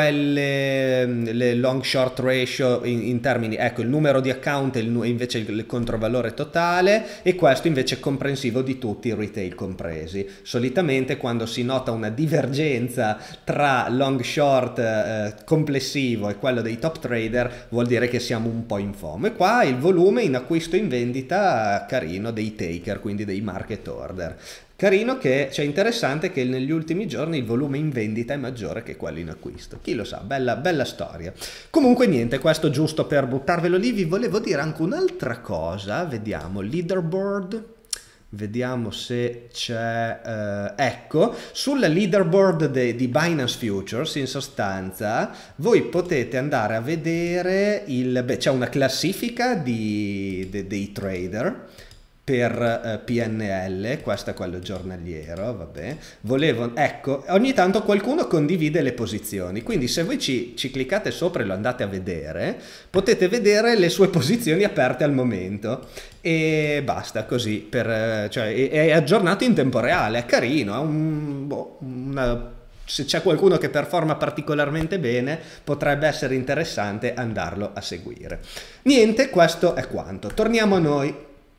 quelle, le long short ratio in, in termini, ecco, il numero di account e il, invece il, il controvalore totale, e questo invece comprensivo di tutti i retail compresi. Solitamente quando si nota una divergenza tra long short eh, complessivo e quello dei top trader vuol dire che siamo un po' in fomo, e qua il volume in acquisto e in vendita carino dei taker, quindi dei market order. Carino che, cioè interessante che negli ultimi giorni il volume in vendita è maggiore che quello in acquisto. Chi lo sa, bella, bella storia. Comunque niente, questo giusto per buttarvelo lì. Vi volevo dire anche un'altra cosa, vediamo, leaderboard. Vediamo se c'è, eh, ecco, sulla leaderboard de, di Binance Futures in sostanza voi potete andare a vedere, il, beh, c'è una classifica di, de, dei trader per uh, P N L, questo è quello giornaliero, vabbè. Volevo, ecco, ogni tanto qualcuno condivide le posizioni, quindi se voi ci, ci cliccate sopra e lo andate a vedere, potete vedere le sue posizioni aperte al momento, e basta così, per, cioè, è, è aggiornato in tempo reale, è carino, è un, boh, una... se c'è qualcuno che performa particolarmente bene potrebbe essere interessante andarlo a seguire. Niente, questo è quanto, torniamo a noi.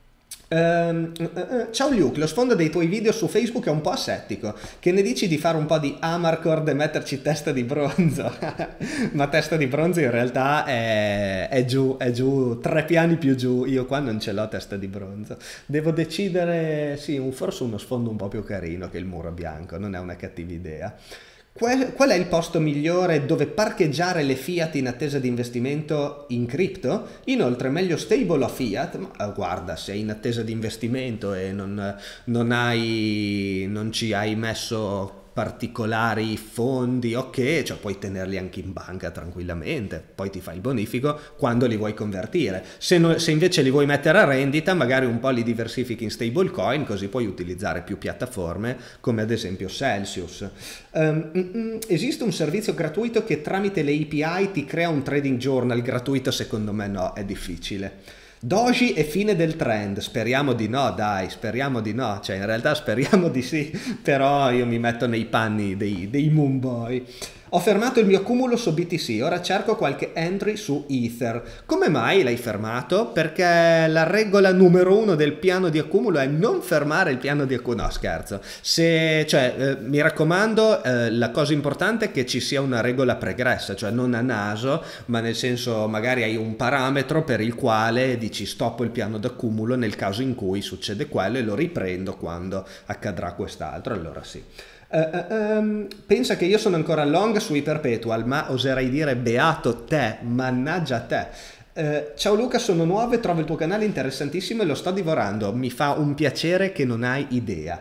Uh, uh, uh, ciao Luke, lo sfondo dei tuoi video su Facebook è un po' asettico. Che ne dici di fare un po' di Amarcord e metterci testa di bronzo? Ma testa di bronzo in realtà è, è giù, è giù, tre piani più giù. Io qua non ce l'ho testa di bronzo. Devo decidere, sì, un, forse uno sfondo un po' più carino che il muro bianco, non è una cattiva idea. Qual, qual è il posto migliore dove parcheggiare le Fiat in attesa di investimento in cripto? Inoltre, meglio stable o Fiat? Ma guarda, se sei in attesa di investimento e non, non, hai, non ci hai messo particolari fondi, ok, cioè puoi tenerli anche in banca tranquillamente, poi ti fai il bonifico quando li vuoi convertire. Se, no, se invece li vuoi mettere a rendita, magari un po' li diversifichi in stablecoin, così puoi utilizzare più piattaforme come ad esempio Celsius. Um, mm, mm, esiste un servizio gratuito che tramite le A P I ti crea un trading journal gratuito? Secondo me no, è difficile. Doji e fine del trend, speriamo di no, dai, speriamo di no, cioè in realtà speriamo di sì, però io mi metto nei panni dei, dei Moon Boy. Ho fermato il mio accumulo su B T C, ora cerco qualche entry su Ether. Come mai l'hai fermato? Perché la regola numero uno del piano di accumulo è non fermare il piano di accumulo. No, scherzo. Se, cioè, eh, mi raccomando, eh, la cosa importante è che ci sia una regola pregressa, cioè non a naso, ma nel senso magari hai un parametro per il quale dici stoppo il piano d'accumulo nel caso in cui succede quello e lo riprendo quando accadrà quest'altro, allora sì. Uh, uh, um, pensa che io sono ancora long sui perpetual, ma oserei dire beato te, mannaggia te. Uh, ciao Luca, sono nuovo e trovo il tuo canale interessantissimo e lo sto divorando, mi fa un piacere che non hai idea.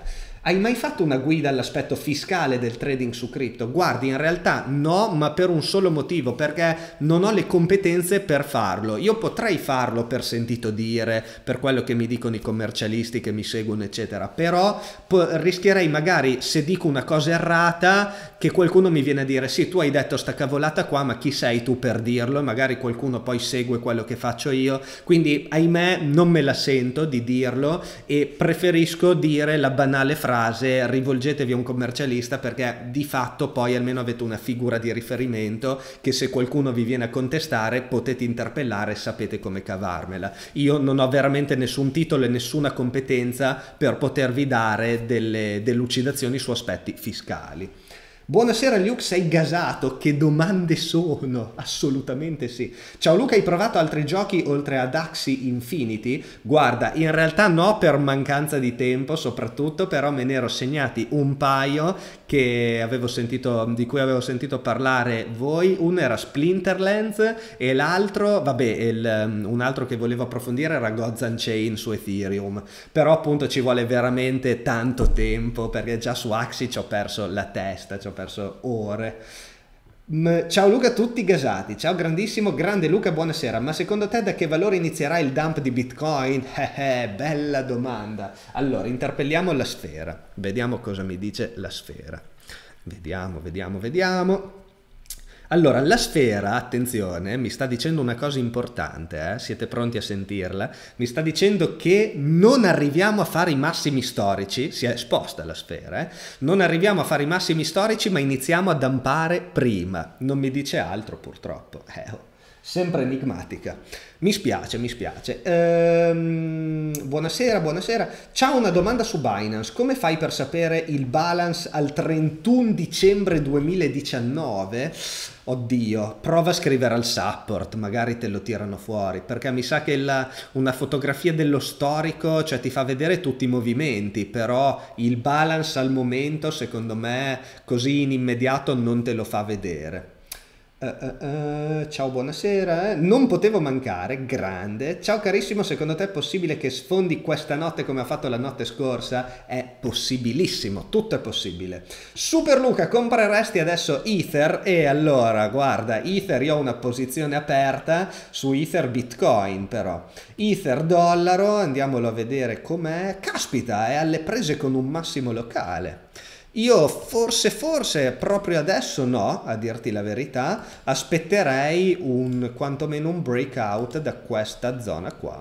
Hai mai fatto una guida all'aspetto fiscale del trading su cripto? Guardi, in realtà no, ma per un solo motivo, perché non ho le competenze per farlo. Io potrei farlo per sentito dire, per quello che mi dicono i commercialisti che mi seguono, eccetera, però rischierei magari, se dico una cosa errata, che qualcuno mi viene a dire sì, tu hai detto sta cavolata qua, ma chi sei tu per dirlo? E magari qualcuno poi segue quello che faccio io, quindi ahimè non me la sento di dirlo e preferisco dire la banale frase rivolgetevi a un commercialista, perché di fatto poi almeno avete una figura di riferimento che se qualcuno vi viene a contestare potete interpellare e sapete come cavarmela. Io non ho veramente nessun titolo e nessuna competenza per potervi dare delle delucidazioni su aspetti fiscali. Buonasera Luke, sei gasato? Che domande sono? Assolutamente sì. Ciao Luca, hai provato altri giochi oltre ad Axie Infinity? Guarda, in realtà no, per mancanza di tempo soprattutto, però me ne ero segnati un paio che avevo sentito, di cui avevo sentito parlare voi. Uno era Splinterlands e l'altro, vabbè, il, un altro che volevo approfondire era Gods Unchained su Ethereum, però appunto ci vuole veramente tanto tempo, perché già su Axie ci ho perso la testa, ci ho perso ore. Ciao Luca, tutti gasati. Ciao grandissimo, grande Luca, buonasera. Ma secondo te da che valore inizierà il dump di Bitcoin? Eh, eh, bella domanda. Allora, interpelliamo la sfera. Vediamo cosa mi dice la sfera. Vediamo, vediamo, vediamo. Allora, la sfera, attenzione, mi sta dicendo una cosa importante, eh? Siete pronti a sentirla? Mi sta dicendo che non arriviamo a fare i massimi storici, si è esposta la sfera, eh? Non arriviamo a fare i massimi storici, ma iniziamo a dampare prima. Non mi dice altro, purtroppo. Eh, oh. Sempre enigmatica. Mi spiace, mi spiace. Ehm, buonasera, buonasera. Ciao, una domanda su Binance. Come fai per sapere il balance al trentuno dicembre duemiladiciannove? Oddio, prova a scrivere al support, magari te lo tirano fuori, perché mi sa che la, una fotografia dello storico, cioè ti fa vedere tutti i movimenti, però il balance al momento, secondo me, così in immediato non te lo fa vedere. Uh, uh, uh, ciao, buonasera, eh. Non potevo mancare, grande. Ciao carissimo, secondo te è possibile che sfondi questa notte come ha fatto la notte scorsa? È possibilissimo, tutto è possibile. Super Luca, compreresti adesso Ether? E allora, guarda, Ether, io ho una posizione aperta su Ether Bitcoin, però Ether dollaro, andiamolo a vedere com'è. Caspita, è alle prese con un massimo locale. Io forse, forse, proprio adesso no, a dirti la verità, aspetterei un, quantomeno un breakout da questa zona qua.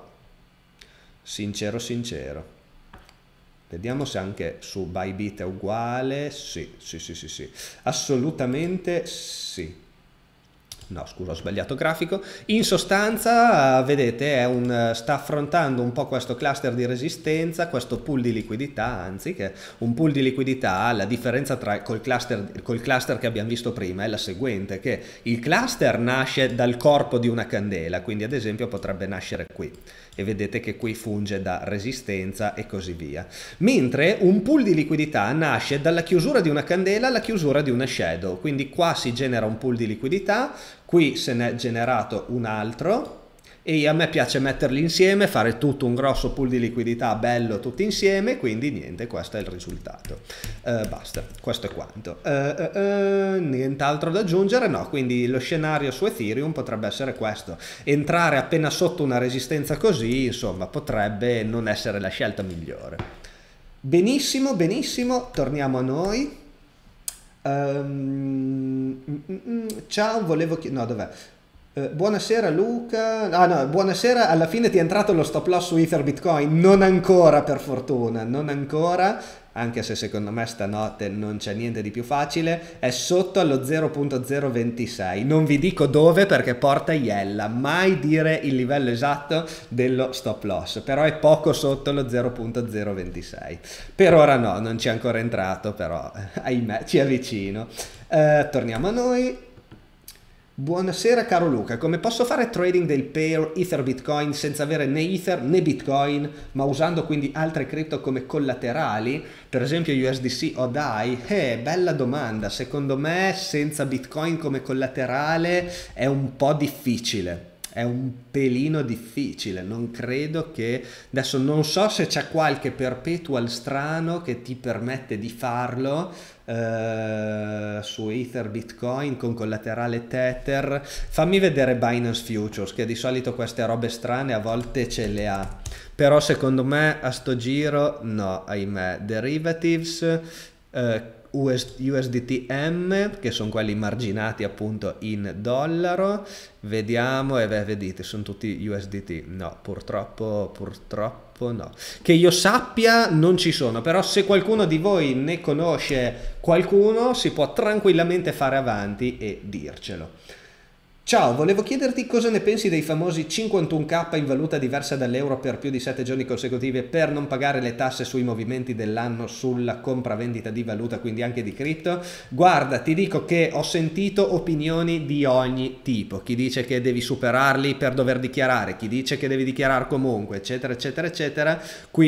Sincero, sincero. Vediamo se anche su Bybit è uguale. Sì, sì, sì, sì, sì. Assolutamente sì. No, scusa, ho sbagliato grafico. In sostanza, vedete, è un, sta affrontando un po' questo cluster di resistenza, questo pool di liquidità, anzi, che un pool di liquidità, la differenza tra col cluster, col cluster che abbiamo visto prima è la seguente, che il cluster nasce dal corpo di una candela, quindi ad esempio potrebbe nascere qui. E vedete che qui funge da resistenza e così via. Mentre un pool di liquidità nasce dalla chiusura di una candela alla chiusura di una shadow, quindi qua si genera un pool di liquidità, qui se ne è generato un altro e a me piace metterli insieme, fare tutto un grosso pool di liquidità bello tutti insieme, quindi niente, questo è il risultato. Uh, basta, questo è quanto. Uh, uh, uh, nient'altro da aggiungere, no, quindi lo scenario su Ethereum potrebbe essere questo. Entrare appena sotto una resistenza così, insomma, potrebbe non essere la scelta migliore. Benissimo, benissimo, torniamo a noi. Um, mm, mm, ciao, volevo chiedere... No, dov'è? Uh, buonasera Luca, ah no, buonasera, alla fine ti è entrato lo stop loss su Ether Bitcoin? Non ancora, per fortuna, non ancora, anche se secondo me stanotte non c'è niente di più facile, è sotto allo zero virgola zero ventisei, non vi dico dove perché porta iella, mai dire il livello esatto dello stop loss, però è poco sotto lo zero virgola zero ventisei, per ora no, non c'è ancora entrato, però ahimè ci avvicino. Uh, torniamo a noi. Buonasera caro Luca, come posso fare trading del pair Ether Bitcoin senza avere né Ether né Bitcoin, ma usando quindi altre cripto come collaterali, per esempio U S D C o D A I? Eh, bella domanda, secondo me senza Bitcoin come collaterale è un po' difficile. è un pelino difficile, non credo che... Adesso non so se c'è qualche perpetual strano che ti permette di farlo eh, su Ether Bitcoin con collaterale Tether. Fammi vedere Binance Futures, che di solito queste robe strane a volte ce le ha, però secondo me a sto giro no, ahimè. Derivatives, eh, U S D T M, che sono quelli marginati appunto in dollaro, vediamo, e beh, vedete, sono tutti U S D T, no, purtroppo, purtroppo no, che io sappia non ci sono, però se qualcuno di voi ne conosce qualcuno si può tranquillamente fare avanti e dircelo. Ciao, volevo chiederti cosa ne pensi dei famosi cinquantuno K in valuta diversa dall'euro per più di sette giorni consecutivi per non pagare le tasse sui movimenti dell'anno sulla compravendita di valuta, quindi anche di cripto. Guarda, ti dico che ho sentito opinioni di ogni tipo, chi dice che devi superarli per dover dichiarare, chi dice che devi dichiarare comunque, eccetera, eccetera, eccetera,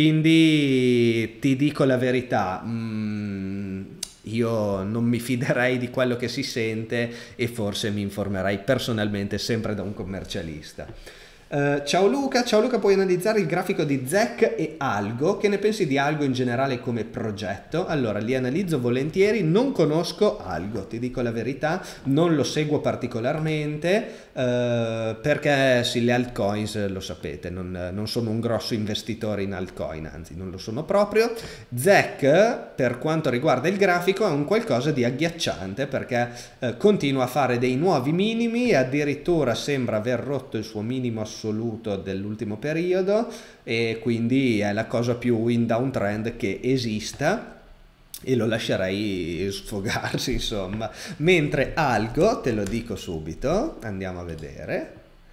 quindi ti dico la verità, mm, io non mi fiderei di quello che si sente e forse mi informerei personalmente sempre da un commercialista. Uh, ciao Luca, ciao Luca, puoi analizzare il grafico di Zec e Algo? Che ne pensi di Algo in generale come progetto? Allora, li analizzo volentieri, non conosco Algo, ti dico la verità, non lo seguo particolarmente uh, perché sì, le altcoins lo sapete, non, non sono un grosso investitore in altcoin, anzi non lo sono proprio. Zec, per quanto riguarda il grafico, è un qualcosa di agghiacciante perché uh, continua a fare dei nuovi minimi e addirittura sembra aver rotto il suo minimo assoluto assoluto dell'ultimo periodo, e quindi è la cosa più in downtrend che esista e lo lascerei sfogarsi, insomma. Mentre Algo, te lo dico subito, andiamo a vedere,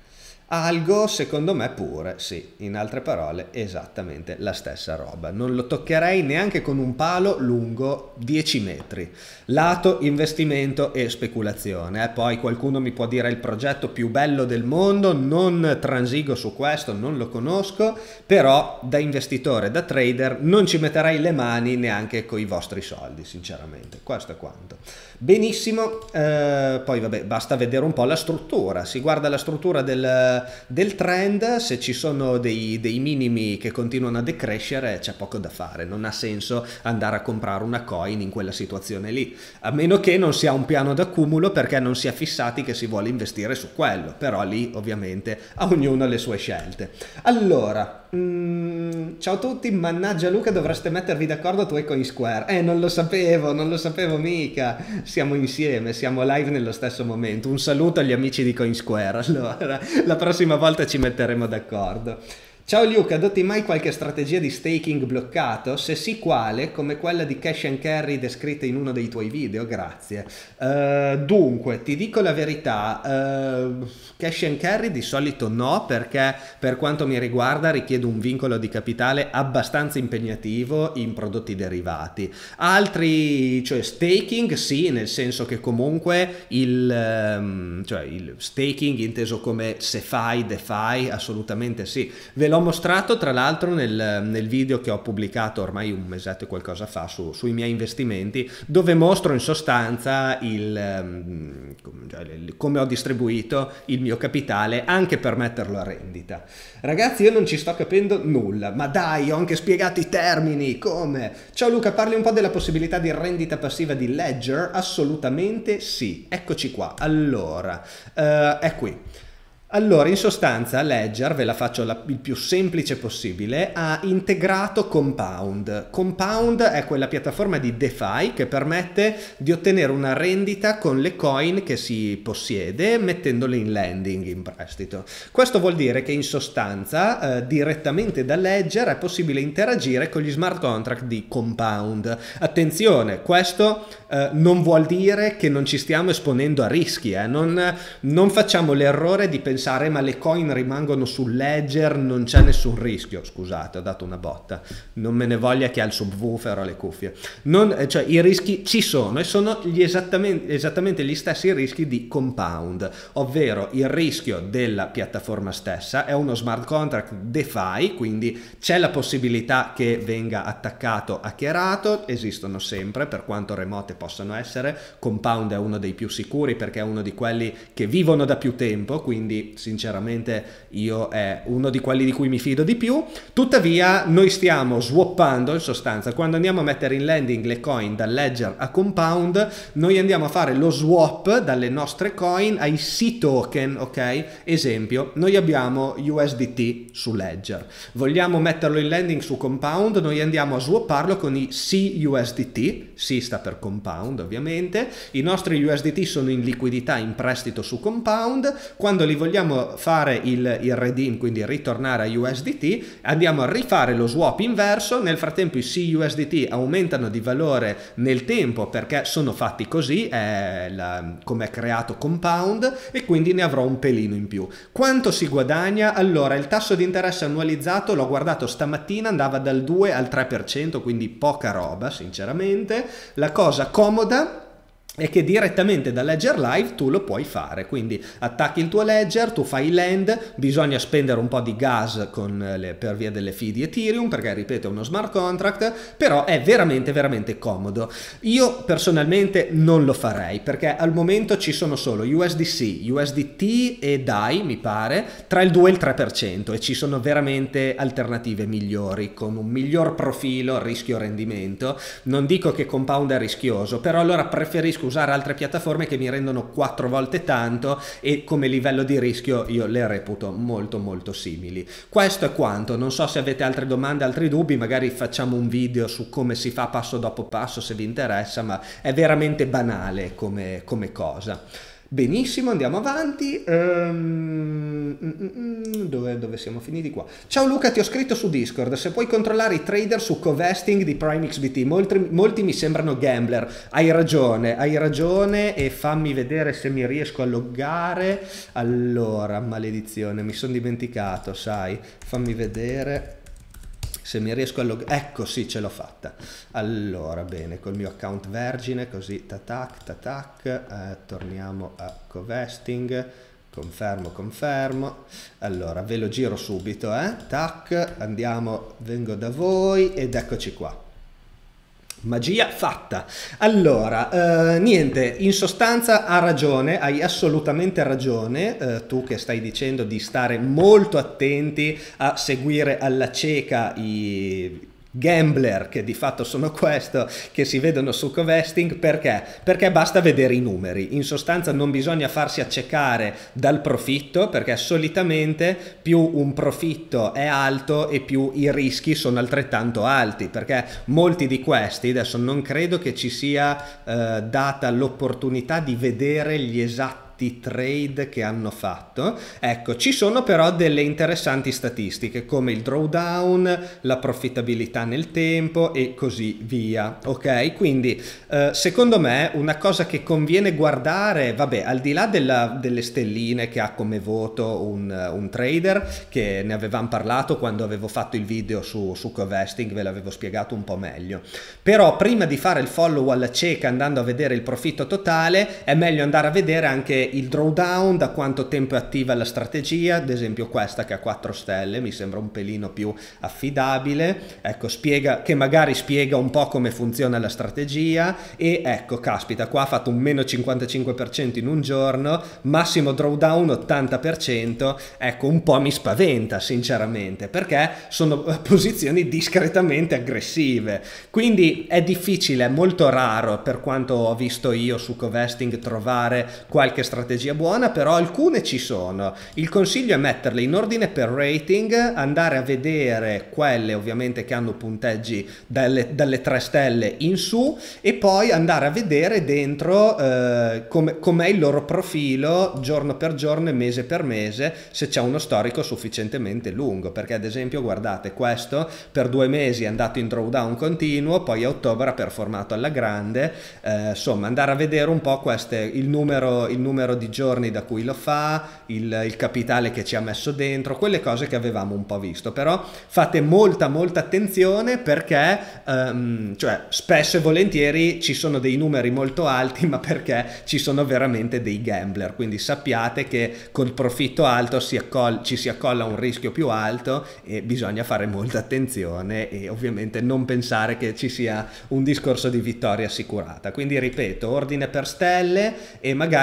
Algo secondo me pure, sì, in altre parole esattamente la stessa roba, non lo toccherei neanche con un palo lungo dieci metri, lato investimento e speculazione, eh. Poi qualcuno mi può dire il progetto più bello del mondo, non transigo su questo, non lo conosco, però da investitore, da trader non ci metterei le mani neanche con i vostri soldi, sinceramente, questo è quanto. Benissimo, eh, poi vabbè, basta vedere un po' la struttura, si guarda la struttura del del trend, se ci sono dei, dei minimi che continuano a decrescere c'è poco da fare, non ha senso andare a comprare una coin in quella situazione lì, a meno che non sia un piano d'accumulo perché non si è fissati che si vuole investire su quello, però lì ovviamente a ognuno le sue scelte. Allora, mm, ciao a tutti, mannaggia Luca, dovreste mettervi d'accordo tu e CoinSquare, eh non lo sapevo, non lo sapevo mica, siamo insieme, siamo live nello stesso momento, un saluto agli amici di CoinSquare, allora la prossima volta ci metteremo d'accordo. Ciao Luca, adotti mai qualche strategia di staking bloccato? Se sì, quale? Come quella di cash and carry descritta in uno dei tuoi video? Grazie. Uh, dunque, ti dico la verità, uh, cash and carry di solito no, perché per quanto mi riguarda richiede un vincolo di capitale abbastanza impegnativo in prodotti derivati. Altri, cioè staking sì, nel senso che comunque il, um, cioè il staking inteso come SeFi, DeFi, assolutamente sì. Ve l'ho mostrato tra l'altro nel, nel video che ho pubblicato ormai un mesetto e qualcosa fa su, sui miei investimenti, dove mostro in sostanza il, cioè, come ho distribuito il mio capitale anche per metterlo a rendita. Ragazzi, io non ci sto capendo nulla, ma dai, ho anche spiegato i termini, come? Ciao Luca, parli un po' della possibilità di rendita passiva di Ledger? Assolutamente sì, eccoci qua. Allora, uh, è qui. Allora, in sostanza Ledger, ve la faccio la, il più semplice possibile, ha integrato Compound. Compound è quella piattaforma di DeFi che permette di ottenere una rendita con le coin che si possiede mettendole in lending, in prestito. Questo vuol dire che in sostanza eh, direttamente da Ledger è possibile interagire con gli smart contract di Compound. Attenzione, questo eh, non vuol dire che non ci stiamo esponendo a rischi, eh. non, non facciamo l'errore di pensare ma le coin rimangono sul Ledger, non c'è nessun rischio. Scusate, ho dato una botta, non me ne voglia chi ha il subwoofer o le cuffie. Non, cioè, i rischi ci sono e sono gli esattamente, esattamente gli stessi rischi di Compound, ovvero il rischio della piattaforma stessa, è uno smart contract DeFi, quindi c'è la possibilità che venga attaccato, hackerato, esistono sempre per quanto remote possano essere. Compound è uno dei più sicuri perché è uno di quelli che vivono da più tempo, quindi quindi sinceramente io è uno di quelli di cui mi fido di più. Tuttavia noi stiamo swappando, in sostanza, quando andiamo a mettere in lending le coin da Ledger a Compound, noi andiamo a fare lo swap dalle nostre coin ai C token, ok? Esempio, noi abbiamo U S D T su Ledger, vogliamo metterlo in lending su Compound, noi andiamo a swapparlo con i C U S D T, C sta per Compound ovviamente, i nostri U S D T sono in liquidità in prestito su Compound, quando li vogliamo fare il, il redeem, quindi ritornare a U S D T, andiamo a rifare lo swap inverso, nel frattempo i C U S D T aumentano di valore nel tempo perché sono fatti così, è la, come è creato Compound, e quindi ne avrò un pelino in più. Quanto si guadagna? Allora, il tasso di interesse annualizzato, l'ho guardato stamattina, andava dal due al tre per cento, quindi poca roba sinceramente. La cosa comoda è che direttamente da Ledger Live tu lo puoi fare, quindi attacchi il tuo Ledger, tu fai lend, bisogna spendere un po' di gas con le, per via delle fee di Ethereum, perché ripeto è uno smart contract, però è veramente veramente comodo. Io personalmente non lo farei, perché al momento ci sono solo U S D C, U S D T e D A I mi pare, tra il due e il tre per cento, e ci sono veramente alternative migliori, con un miglior profilo rischio-rendimento. Non dico che Compound è rischioso, però allora preferisco usare altre piattaforme che mi rendono quattro volte tanto, e come livello di rischio io le reputo molto molto simili. Questo è quanto, non so se avete altre domande, altri dubbi, magari facciamo un video su come si fa passo dopo passo se vi interessa, ma è veramente banale come, come cosa. Benissimo, andiamo avanti. Um, dove, dove siamo finiti qua? Ciao Luca, ti ho scritto su Discord, se puoi controllare i trader su covesting di Prime X B T, molti, molti mi sembrano gambler. Hai ragione, hai ragione, e fammi vedere se mi riesco a loggare. Allora, maledizione, mi sono dimenticato, sai, fammi vedere se mi riesco a log... ecco, sì, ce l'ho fatta. Allora, bene, col mio account vergine, così, tatac, tatac, eh, torniamo a covesting, confermo, confermo. Allora, ve lo giro subito, eh, tac, andiamo, vengo da voi, ed eccoci qua. Magia fatta. Allora, eh, niente, in sostanza ha ragione, hai assolutamente ragione, eh, tu che stai dicendo di stare molto attenti a seguire alla cieca i gambler, che di fatto sono questo, che si vedono su covesting. Perché? Perché basta vedere i numeri, in sostanza non bisogna farsi accecare dal profitto, perché solitamente più un profitto è alto e più i rischi sono altrettanto alti, perché molti di questi, adesso non credo che ci sia eh, data l'opportunità di vedere gli esatti trade che hanno fatto. Ecco, ci sono però delle interessanti statistiche come il drawdown, la profittabilità nel tempo e così via, ok? Quindi eh, secondo me una cosa che conviene guardare, vabbè, al di là della, delle stelline che ha come voto un, un trader, che ne avevamo parlato quando avevo fatto il video su, su covesting, ve l'avevo spiegato un po' meglio, però prima di fare il follow alla cieca andando a vedere il profitto totale è meglio andare a vedere anche il drawdown, da quanto tempo è attiva la strategia. Ad esempio questa che ha quattro stelle mi sembra un pelino più affidabile, ecco, spiega, che magari spiega un po' come funziona la strategia. E ecco, caspita, qua ha fatto un meno cinquantacinque per cento in un giorno, massimo drawdown ottanta per cento, ecco, un po' mi spaventa sinceramente, perché sono posizioni discretamente aggressive, quindi è difficile, è molto raro, per quanto ho visto io su covesting, trovare qualche strategia buona, però alcune ci sono. Il consiglio è metterle in ordine per rating, andare a vedere quelle ovviamente che hanno punteggi dalle, dalle tre stelle in su, e poi andare a vedere dentro eh, com com'è il loro profilo giorno per giorno e mese per mese, se c'è uno storico sufficientemente lungo, perché ad esempio guardate, questo per due mesi è andato in drawdown continuo, poi a ottobre ha performato alla grande, eh, insomma andare a vedere un po' queste, il numero, il numero di giorni da cui lo fa, il, il capitale che ci ha messo dentro, quelle cose che avevamo un po' visto. Però fate molta molta attenzione, perché um, cioè spesso e volentieri ci sono dei numeri molto alti, ma perché ci sono veramente dei gambler, quindi sappiate che col profitto alto si ci si accolla un rischio più alto, e bisogna fare molta attenzione e ovviamente non pensare che ci sia un discorso di vittoria assicurata. Quindi ripeto, ordine per stelle, e magari andare ad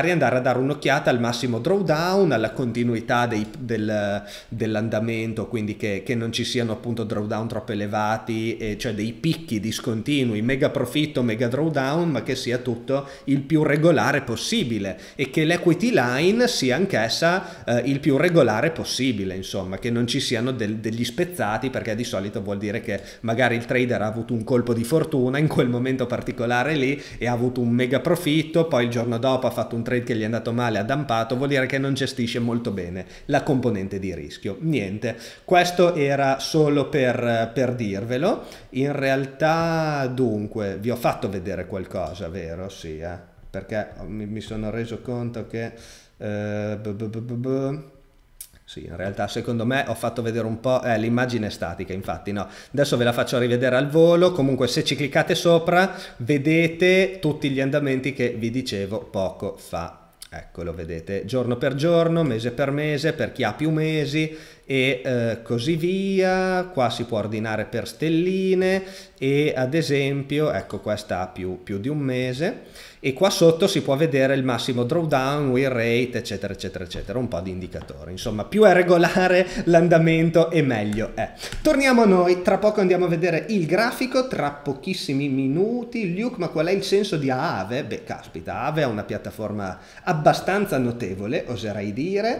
dare un'occhiata al massimo drawdown, alla continuità dei, del, dell'andamento, quindi che, che non ci siano appunto drawdown troppo elevati, e cioè dei picchi discontinui, mega profitto, mega drawdown, ma che sia tutto il più regolare possibile e che l'equity line sia anch'essa eh, il più regolare possibile, insomma, che non ci siano del, degli spezzati, perché di solito vuol dire che magari il trader ha avuto un colpo di fortuna in quel momento particolare lì e ha avuto un mega profitto, poi il giorno dopo ha fatto un trade che gli è andato male, ha dampato, vuol dire che non gestisce molto bene la componente di rischio. Niente, questo era solo per, per dirvelo. In realtà, dunque, vi ho fatto vedere qualcosa, vero? Sì, eh? Perché mi, mi sono reso conto che eh, b -b -b -b -b sì, in realtà secondo me ho fatto vedere un po' eh, l'immagine statica, infatti no, adesso ve la faccio rivedere al volo. Comunque se ci cliccate sopra vedete tutti gli andamenti che vi dicevo poco fa. Eccolo, vedete, giorno per giorno, mese per mese, per chi ha più mesi e eh, così via. Qua si può ordinare per stelline e ad esempio, ecco, questa ha più, più di un mese e qua sotto si può vedere il massimo drawdown, win rate, eccetera, eccetera, eccetera, un po' di indicatori. Insomma, più è regolare l'andamento e meglio è. Torniamo a noi, tra poco andiamo a vedere il grafico, tra pochissimi minuti. Luke, ma qual è il senso di Aave? Beh, caspita, Aave è una piattaforma abbastanza notevole, oserei dire,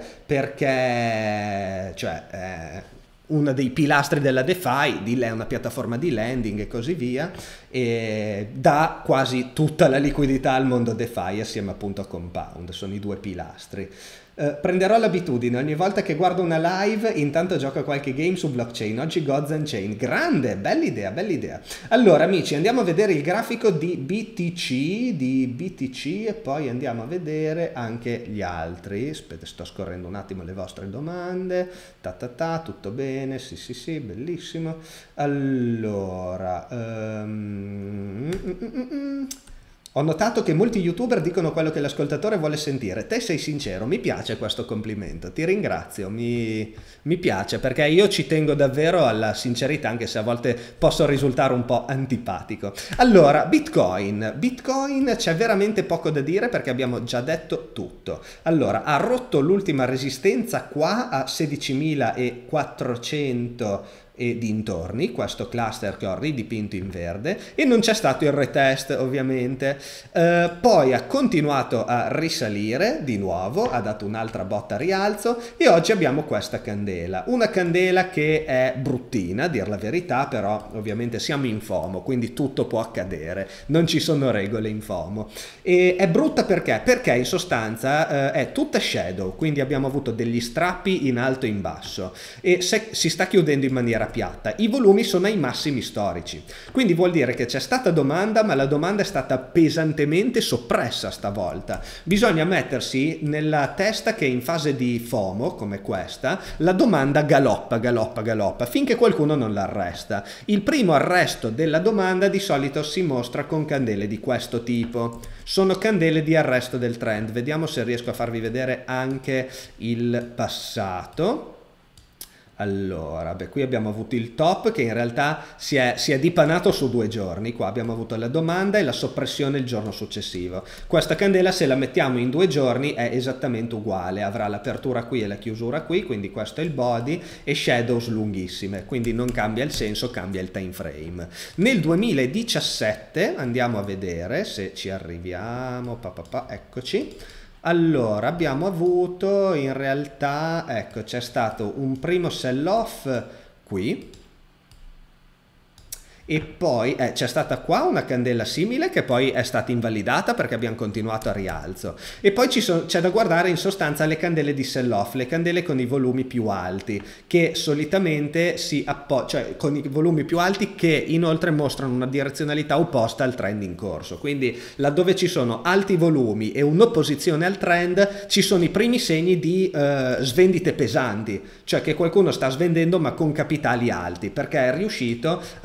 perché cioè è uno dei pilastri della DeFi, è una piattaforma di lending e così via, e dà quasi tutta la liquidità al mondo DeFi assieme appunto a Compound, sono i due pilastri. Uh, prenderò l'abitudine, ogni volta che guardo una live intanto gioco a qualche game su blockchain. Oggi Gods Unchained, grande, bella idea, bella idea. Allora amici, andiamo a vedere il grafico di B T C, di B T C e poi andiamo a vedere anche gli altri. Aspetta, sto scorrendo un attimo le vostre domande. Ta ta ta, tutto bene, sì sì sì, bellissimo. Allora um, mm, mm, mm, mm. Ho notato che molti youtuber dicono quello che l'ascoltatore vuole sentire. Te sei sincero, mi piace questo complimento, ti ringrazio, mi, mi piace perché io ci tengo davvero alla sincerità, anche se a volte posso risultare un po' antipatico. Allora, Bitcoin. Bitcoin c'è veramente poco da dire perché abbiamo già detto tutto. Allora, ha rotto l'ultima resistenza qua a sedicimilaquattrocento e dintorni, questo cluster che ho ridipinto in verde, e non c'è stato il retest ovviamente. Eh, poi ha continuato a risalire di nuovo, ha dato un'altra botta a rialzo e oggi abbiamo questa candela, una candela che è bruttina a dir la verità, però ovviamente siamo in FOMO, quindi tutto può accadere, non ci sono regole in FOMO. E è brutta perché? Perché in sostanza eh, è tutta shadow, quindi abbiamo avuto degli strappi in alto e in basso e se, si sta chiudendo in maniera piatta, i volumi sono ai massimi storici, quindi vuol dire che c'è stata domanda, ma la domanda è stata pesantemente soppressa stavolta. Bisogna mettersi nella testa che in fase di FOMO come questa la domanda galoppa, galoppa, galoppa finché qualcuno non l'arresta. Il primo arresto della domanda di solito si mostra con candele di questo tipo, sono candele di arresto del trend. Vediamo se riesco a farvi vedere anche il passato. Allora, beh, qui abbiamo avuto il top che in realtà si è, si è dipanato su due giorni. Qua abbiamo avuto la domanda e la soppressione il giorno successivo. Questa candela, se la mettiamo in due giorni, è esattamente uguale. Avrà l'apertura qui e la chiusura qui, quindi questo è il body, e shadows lunghissime. Quindi non cambia il senso, cambia il time frame. Nel duemiladiciassette, andiamo a vedere se ci arriviamo. Pa, pa, pa, eccoci. Allora, abbiamo avuto in realtà, ecco, c'è stato un primo sell-off qui e poi eh, c'è stata qua una candela simile che poi è stata invalidata perché abbiamo continuato a rialzo, e poi c'è da guardare in sostanza le candele di sell-off, le candele con i volumi più alti, che solitamente si appoggiano, cioè con i volumi più alti che inoltre mostrano una direzionalità opposta al trend in corso. Quindi laddove ci sono alti volumi e un'opposizione al trend ci sono i primi segni di eh, svendite pesanti, cioè che qualcuno sta svendendo ma con capitali alti perché è riuscito a fare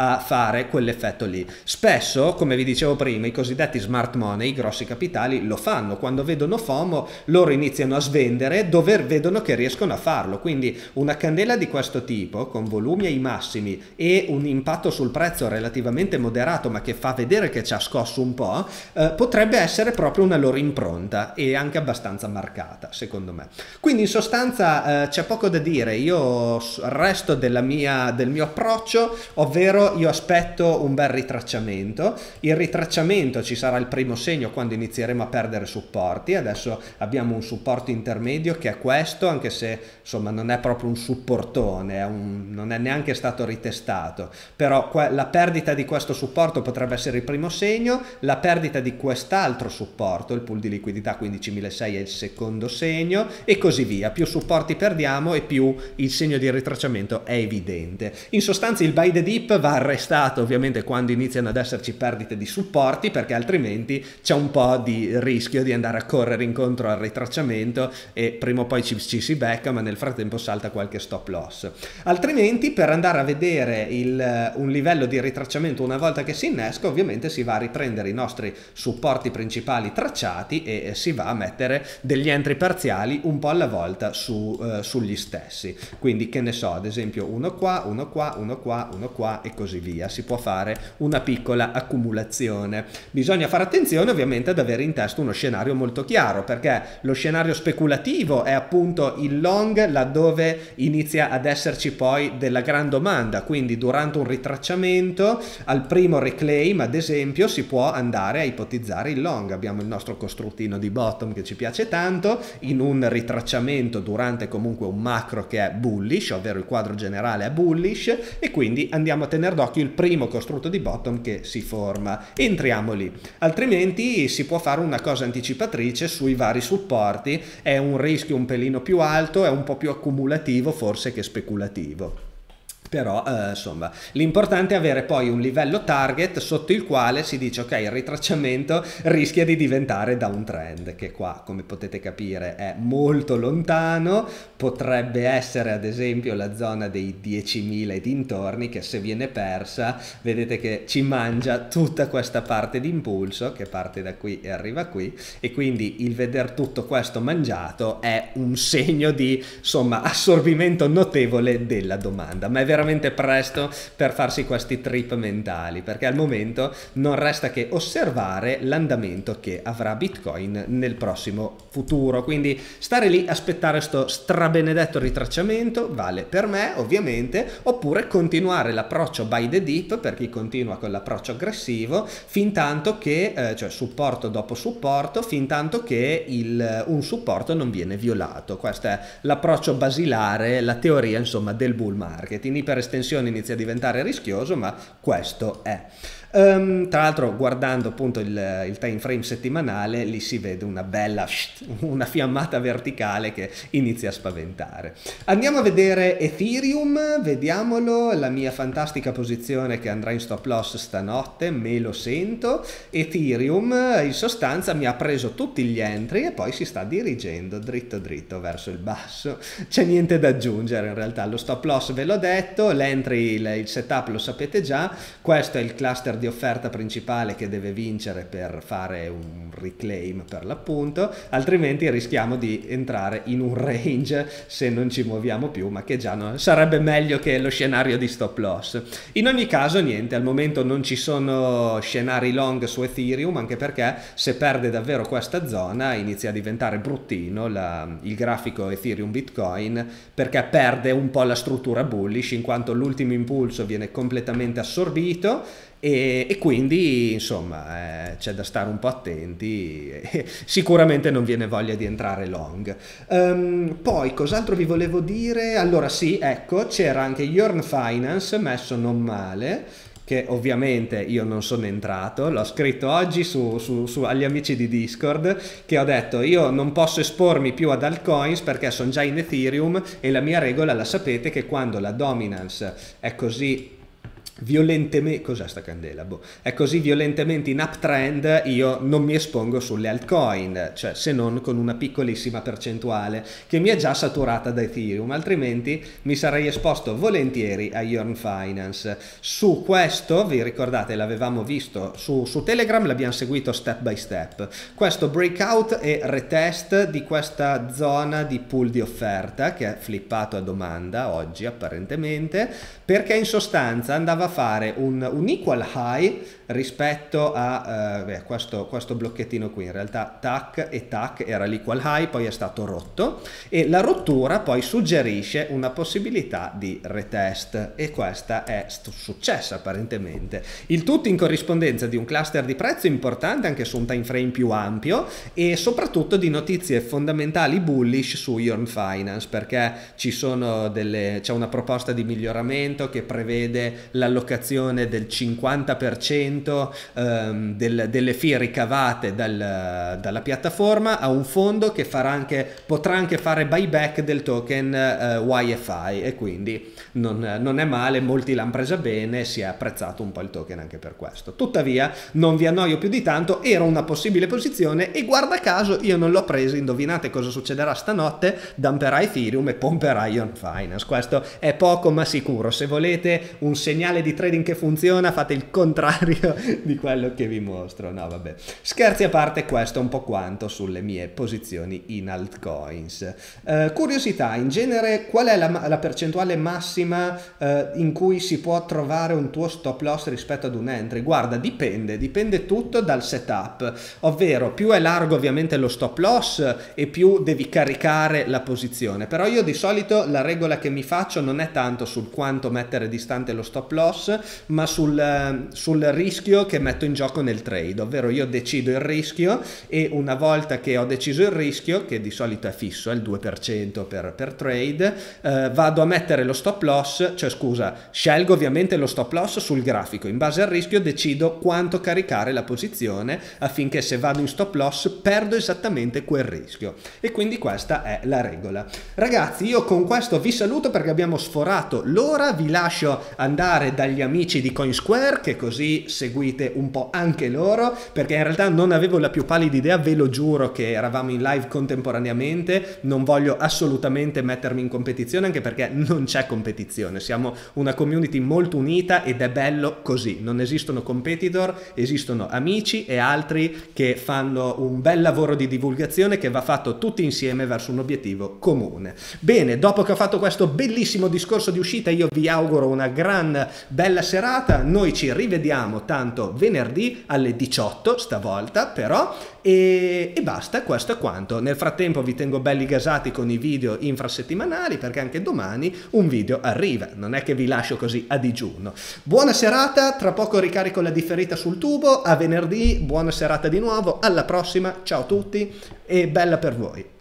dare quell'effetto lì. Spesso, come vi dicevo prima, i cosiddetti smart money, i grossi capitali, lo fanno. Quando vedono FOMO, loro iniziano a svendere dove vedono che riescono a farlo. Quindi una candela di questo tipo, con volumi ai massimi e un impatto sul prezzo relativamente moderato, ma che fa vedere che ci ha scosso un po', eh, potrebbe essere proprio una loro impronta, e anche abbastanza marcata, secondo me. Quindi in sostanza eh, c'è poco da dire. Io resto della mia, del mio approccio, ovvero io aspetto un bel ritracciamento. Il ritracciamento ci sarà il primo segno quando inizieremo a perdere supporti. Adesso abbiamo un supporto intermedio che è questo, anche se insomma non è proprio un supportone, è un, non è neanche stato ritestato, però la perdita di questo supporto potrebbe essere il primo segno, la perdita di quest'altro supporto, il pool di liquidità quindicimilaseicento, è il secondo segno, e così via. Più supporti perdiamo e più il segno di ritracciamento è evidente. In sostanza il buy the dip va arrestato ovviamente quando iniziano ad esserci perdite di supporti, perché altrimenti c'è un po' di rischio di andare a correre incontro al ritracciamento e prima o poi ci, ci si becca, ma nel frattempo salta qualche stop loss. Altrimenti, per andare a vedere il, un livello di ritracciamento una volta che si innesca, ovviamente si va a riprendere i nostri supporti principali tracciati e si va a mettere degli entry parziali un po' alla volta su, uh, sugli stessi. Quindi, che ne so, ad esempio uno qua, uno qua, uno qua, uno qua e così via. Si può fare una piccola accumulazione. Bisogna fare attenzione ovviamente ad avere in testa uno scenario molto chiaro, perché lo scenario speculativo è appunto il long laddove inizia ad esserci poi della gran domanda. Quindi durante un ritracciamento, al primo reclaim ad esempio, si può andare a ipotizzare il long. Abbiamo il nostro costruttino di bottom che ci piace tanto, in un ritracciamento durante comunque un macro che è bullish, ovvero il quadro generale è bullish, e quindi andiamo a tenere d'occhio il primo costrutto di bottom che si forma, entriamo lì. Altrimenti si può fare una cosa anticipatrice sui vari supporti, è un rischio un pelino più alto, è un po' più accumulativo forse che speculativo. Però eh, insomma l'importante è avere poi un livello target sotto il quale si dice ok, il ritracciamento rischia di diventare downtrend, che qua come potete capire è molto lontano. Potrebbe essere ad esempio la zona dei diecimila e dintorni, che se viene persa vedete che ci mangia tutta questa parte di impulso che parte da qui e arriva qui, e quindi il veder tutto questo mangiato è un segno di insomma assorbimento notevole della domanda. Ma è veramente presto per farsi questi trip mentali, perché al momento non resta che osservare l'andamento che avrà Bitcoin nel prossimo futuro. Quindi stare lì, aspettare sto strabenedetto ritracciamento vale per me ovviamente, oppure continuare l'approccio buy the dip per chi continua con l'approccio aggressivo, fin tanto che eh, cioè supporto dopo supporto, fin tanto che il, un supporto non viene violato. Questo è l'approccio basilare, la teoria insomma del bull market. In per estensione inizia a diventare rischioso, ma questo è. Um, tra l'altro, guardando appunto il, il time frame settimanale, lì si vede una bella una fiammata verticale che inizia a spaventare. Andiamo a vedere Ethereum, vediamolo, la mia fantastica posizione che andrà in stop loss stanotte, me lo sento. Ethereum in sostanza mi ha preso tutti gli entry e poi si sta dirigendo dritto dritto verso il basso. C'è niente da aggiungere in realtà, lo stop loss ve l'ho detto, l'entry, il, il setup lo sapete già, questo è il cluster di offerta principale che deve vincere per fare un reclaim per l'appunto, altrimenti rischiamo di entrare in un range se non ci muoviamo più, ma che già no, sarebbe meglio che lo scenario di stop loss. In ogni caso niente, al momento non ci sono scenari long su Ethereum, anche perché se perde davvero questa zona inizia a diventare bruttino la, il grafico Ethereum Bitcoin, perché perde un po' la struttura bullish, in quanto l'ultimo impulso viene completamente assorbito. E, e quindi insomma eh, c'è da stare un po' attenti e sicuramente non viene voglia di entrare long. Um, poi cos'altro vi volevo dire? Allora sì, ecco, c'era anche Yearn Finance messo non male, che ovviamente io non sono entrato, l'ho scritto oggi su, su, su agli amici di Discord, che ho detto io non posso espormi più ad altcoins perché sono già in Ethereum, e la mia regola la sapete che quando la dominance è così violentemente, cos'è sta candela? Boh, è così violentemente in uptrend, io non mi espongo sulle altcoin, cioè se non con una piccolissima percentuale che mi è già saturata da Ethereum, altrimenti mi sarei esposto volentieri a Yearn Finance. Su questo, vi ricordate, l'avevamo visto su, su Telegram, l'abbiamo seguito step by step, questo breakout e retest di questa zona di pool di offerta che è flippato a domanda oggi apparentemente, perché in sostanza andava a fare un, un equal high rispetto a uh, beh, questo, questo blocchettino qui. In realtà tac e tac era l'equal high, poi è stato rotto e la rottura poi suggerisce una possibilità di retest e questa è successa apparentemente, il tutto in corrispondenza di un cluster di prezzo importante anche su un time frame più ampio e soprattutto di notizie fondamentali bullish su Yearn Finance, perché ci sono delle, c'è una proposta di miglioramento che prevede l'allocazione del cinquanta per cento ehm, del, delle fee ricavate dal, dalla piattaforma a un fondo che farà anche, potrà anche fare buyback del token eh, Y F I, e quindi non, non è male, molti l'hanno presa bene, si è apprezzato un po' il token anche per questo. Tuttavia non vi annoio più di tanto, era una possibile posizione e guarda caso io non l'ho presa. Indovinate cosa succederà stanotte? Dumperà Ethereum e pomperà Yearn Finance. Questo è poco ma sicuro. Se volete un segnale di trading che funziona, fate il contrario di quello che vi mostro. No, vabbè, scherzi a parte, questo è un po' quanto sulle mie posizioni in altcoins. Uh, curiosità, in genere qual è la, la percentuale massima uh, in cui si può trovare un tuo stop loss rispetto ad un entry? Guarda, dipende, dipende tutto dal setup, ovvero più è largo ovviamente lo stop loss e più devi caricare la posizione, però io di solito la regola che mi faccio non è tanto sul quanto mettere distante lo stop loss, ma sul, sul rischio che metto in gioco nel trade, ovvero io decido il rischio e una volta che ho deciso il rischio, che di solito è fisso, è il due per cento per, per trade, eh, vado a mettere lo stop loss, cioè scusa, scelgo ovviamente lo stop loss sul grafico, in base al rischio decido quanto caricare la posizione affinché se vado in stop loss perdo esattamente quel rischio, e quindi questa è la regola. Ragazzi, io con questo vi saluto perché abbiamo sforato l'ora, vi lascio andare dagli amici di Coinsquare che così seguite un po' anche loro, perché in realtà non avevo la più pallida idea, ve lo giuro, che eravamo in live contemporaneamente. Non voglio assolutamente mettermi in competizione, anche perché non c'è competizione, siamo una community molto unita ed è bello così, non esistono competitor, esistono amici e altri che fanno un bel lavoro di divulgazione che va fatto tutti insieme verso un obiettivo comune. Bene, dopo che ho fatto questo bellissimo discorso di uscita, io vi auguro una gran bella serata, noi ci rivediamo tanto venerdì alle diciotto stavolta però, e, e basta, questo è quanto. Nel frattempo vi tengo belli gasati con i video infrasettimanali, perché anche domani un video arriva, non è che vi lascio così a digiuno. Buona serata, tra poco ricarico la differita sul tubo, a venerdì, buona serata di nuovo, alla prossima, ciao a tutti e bella per voi.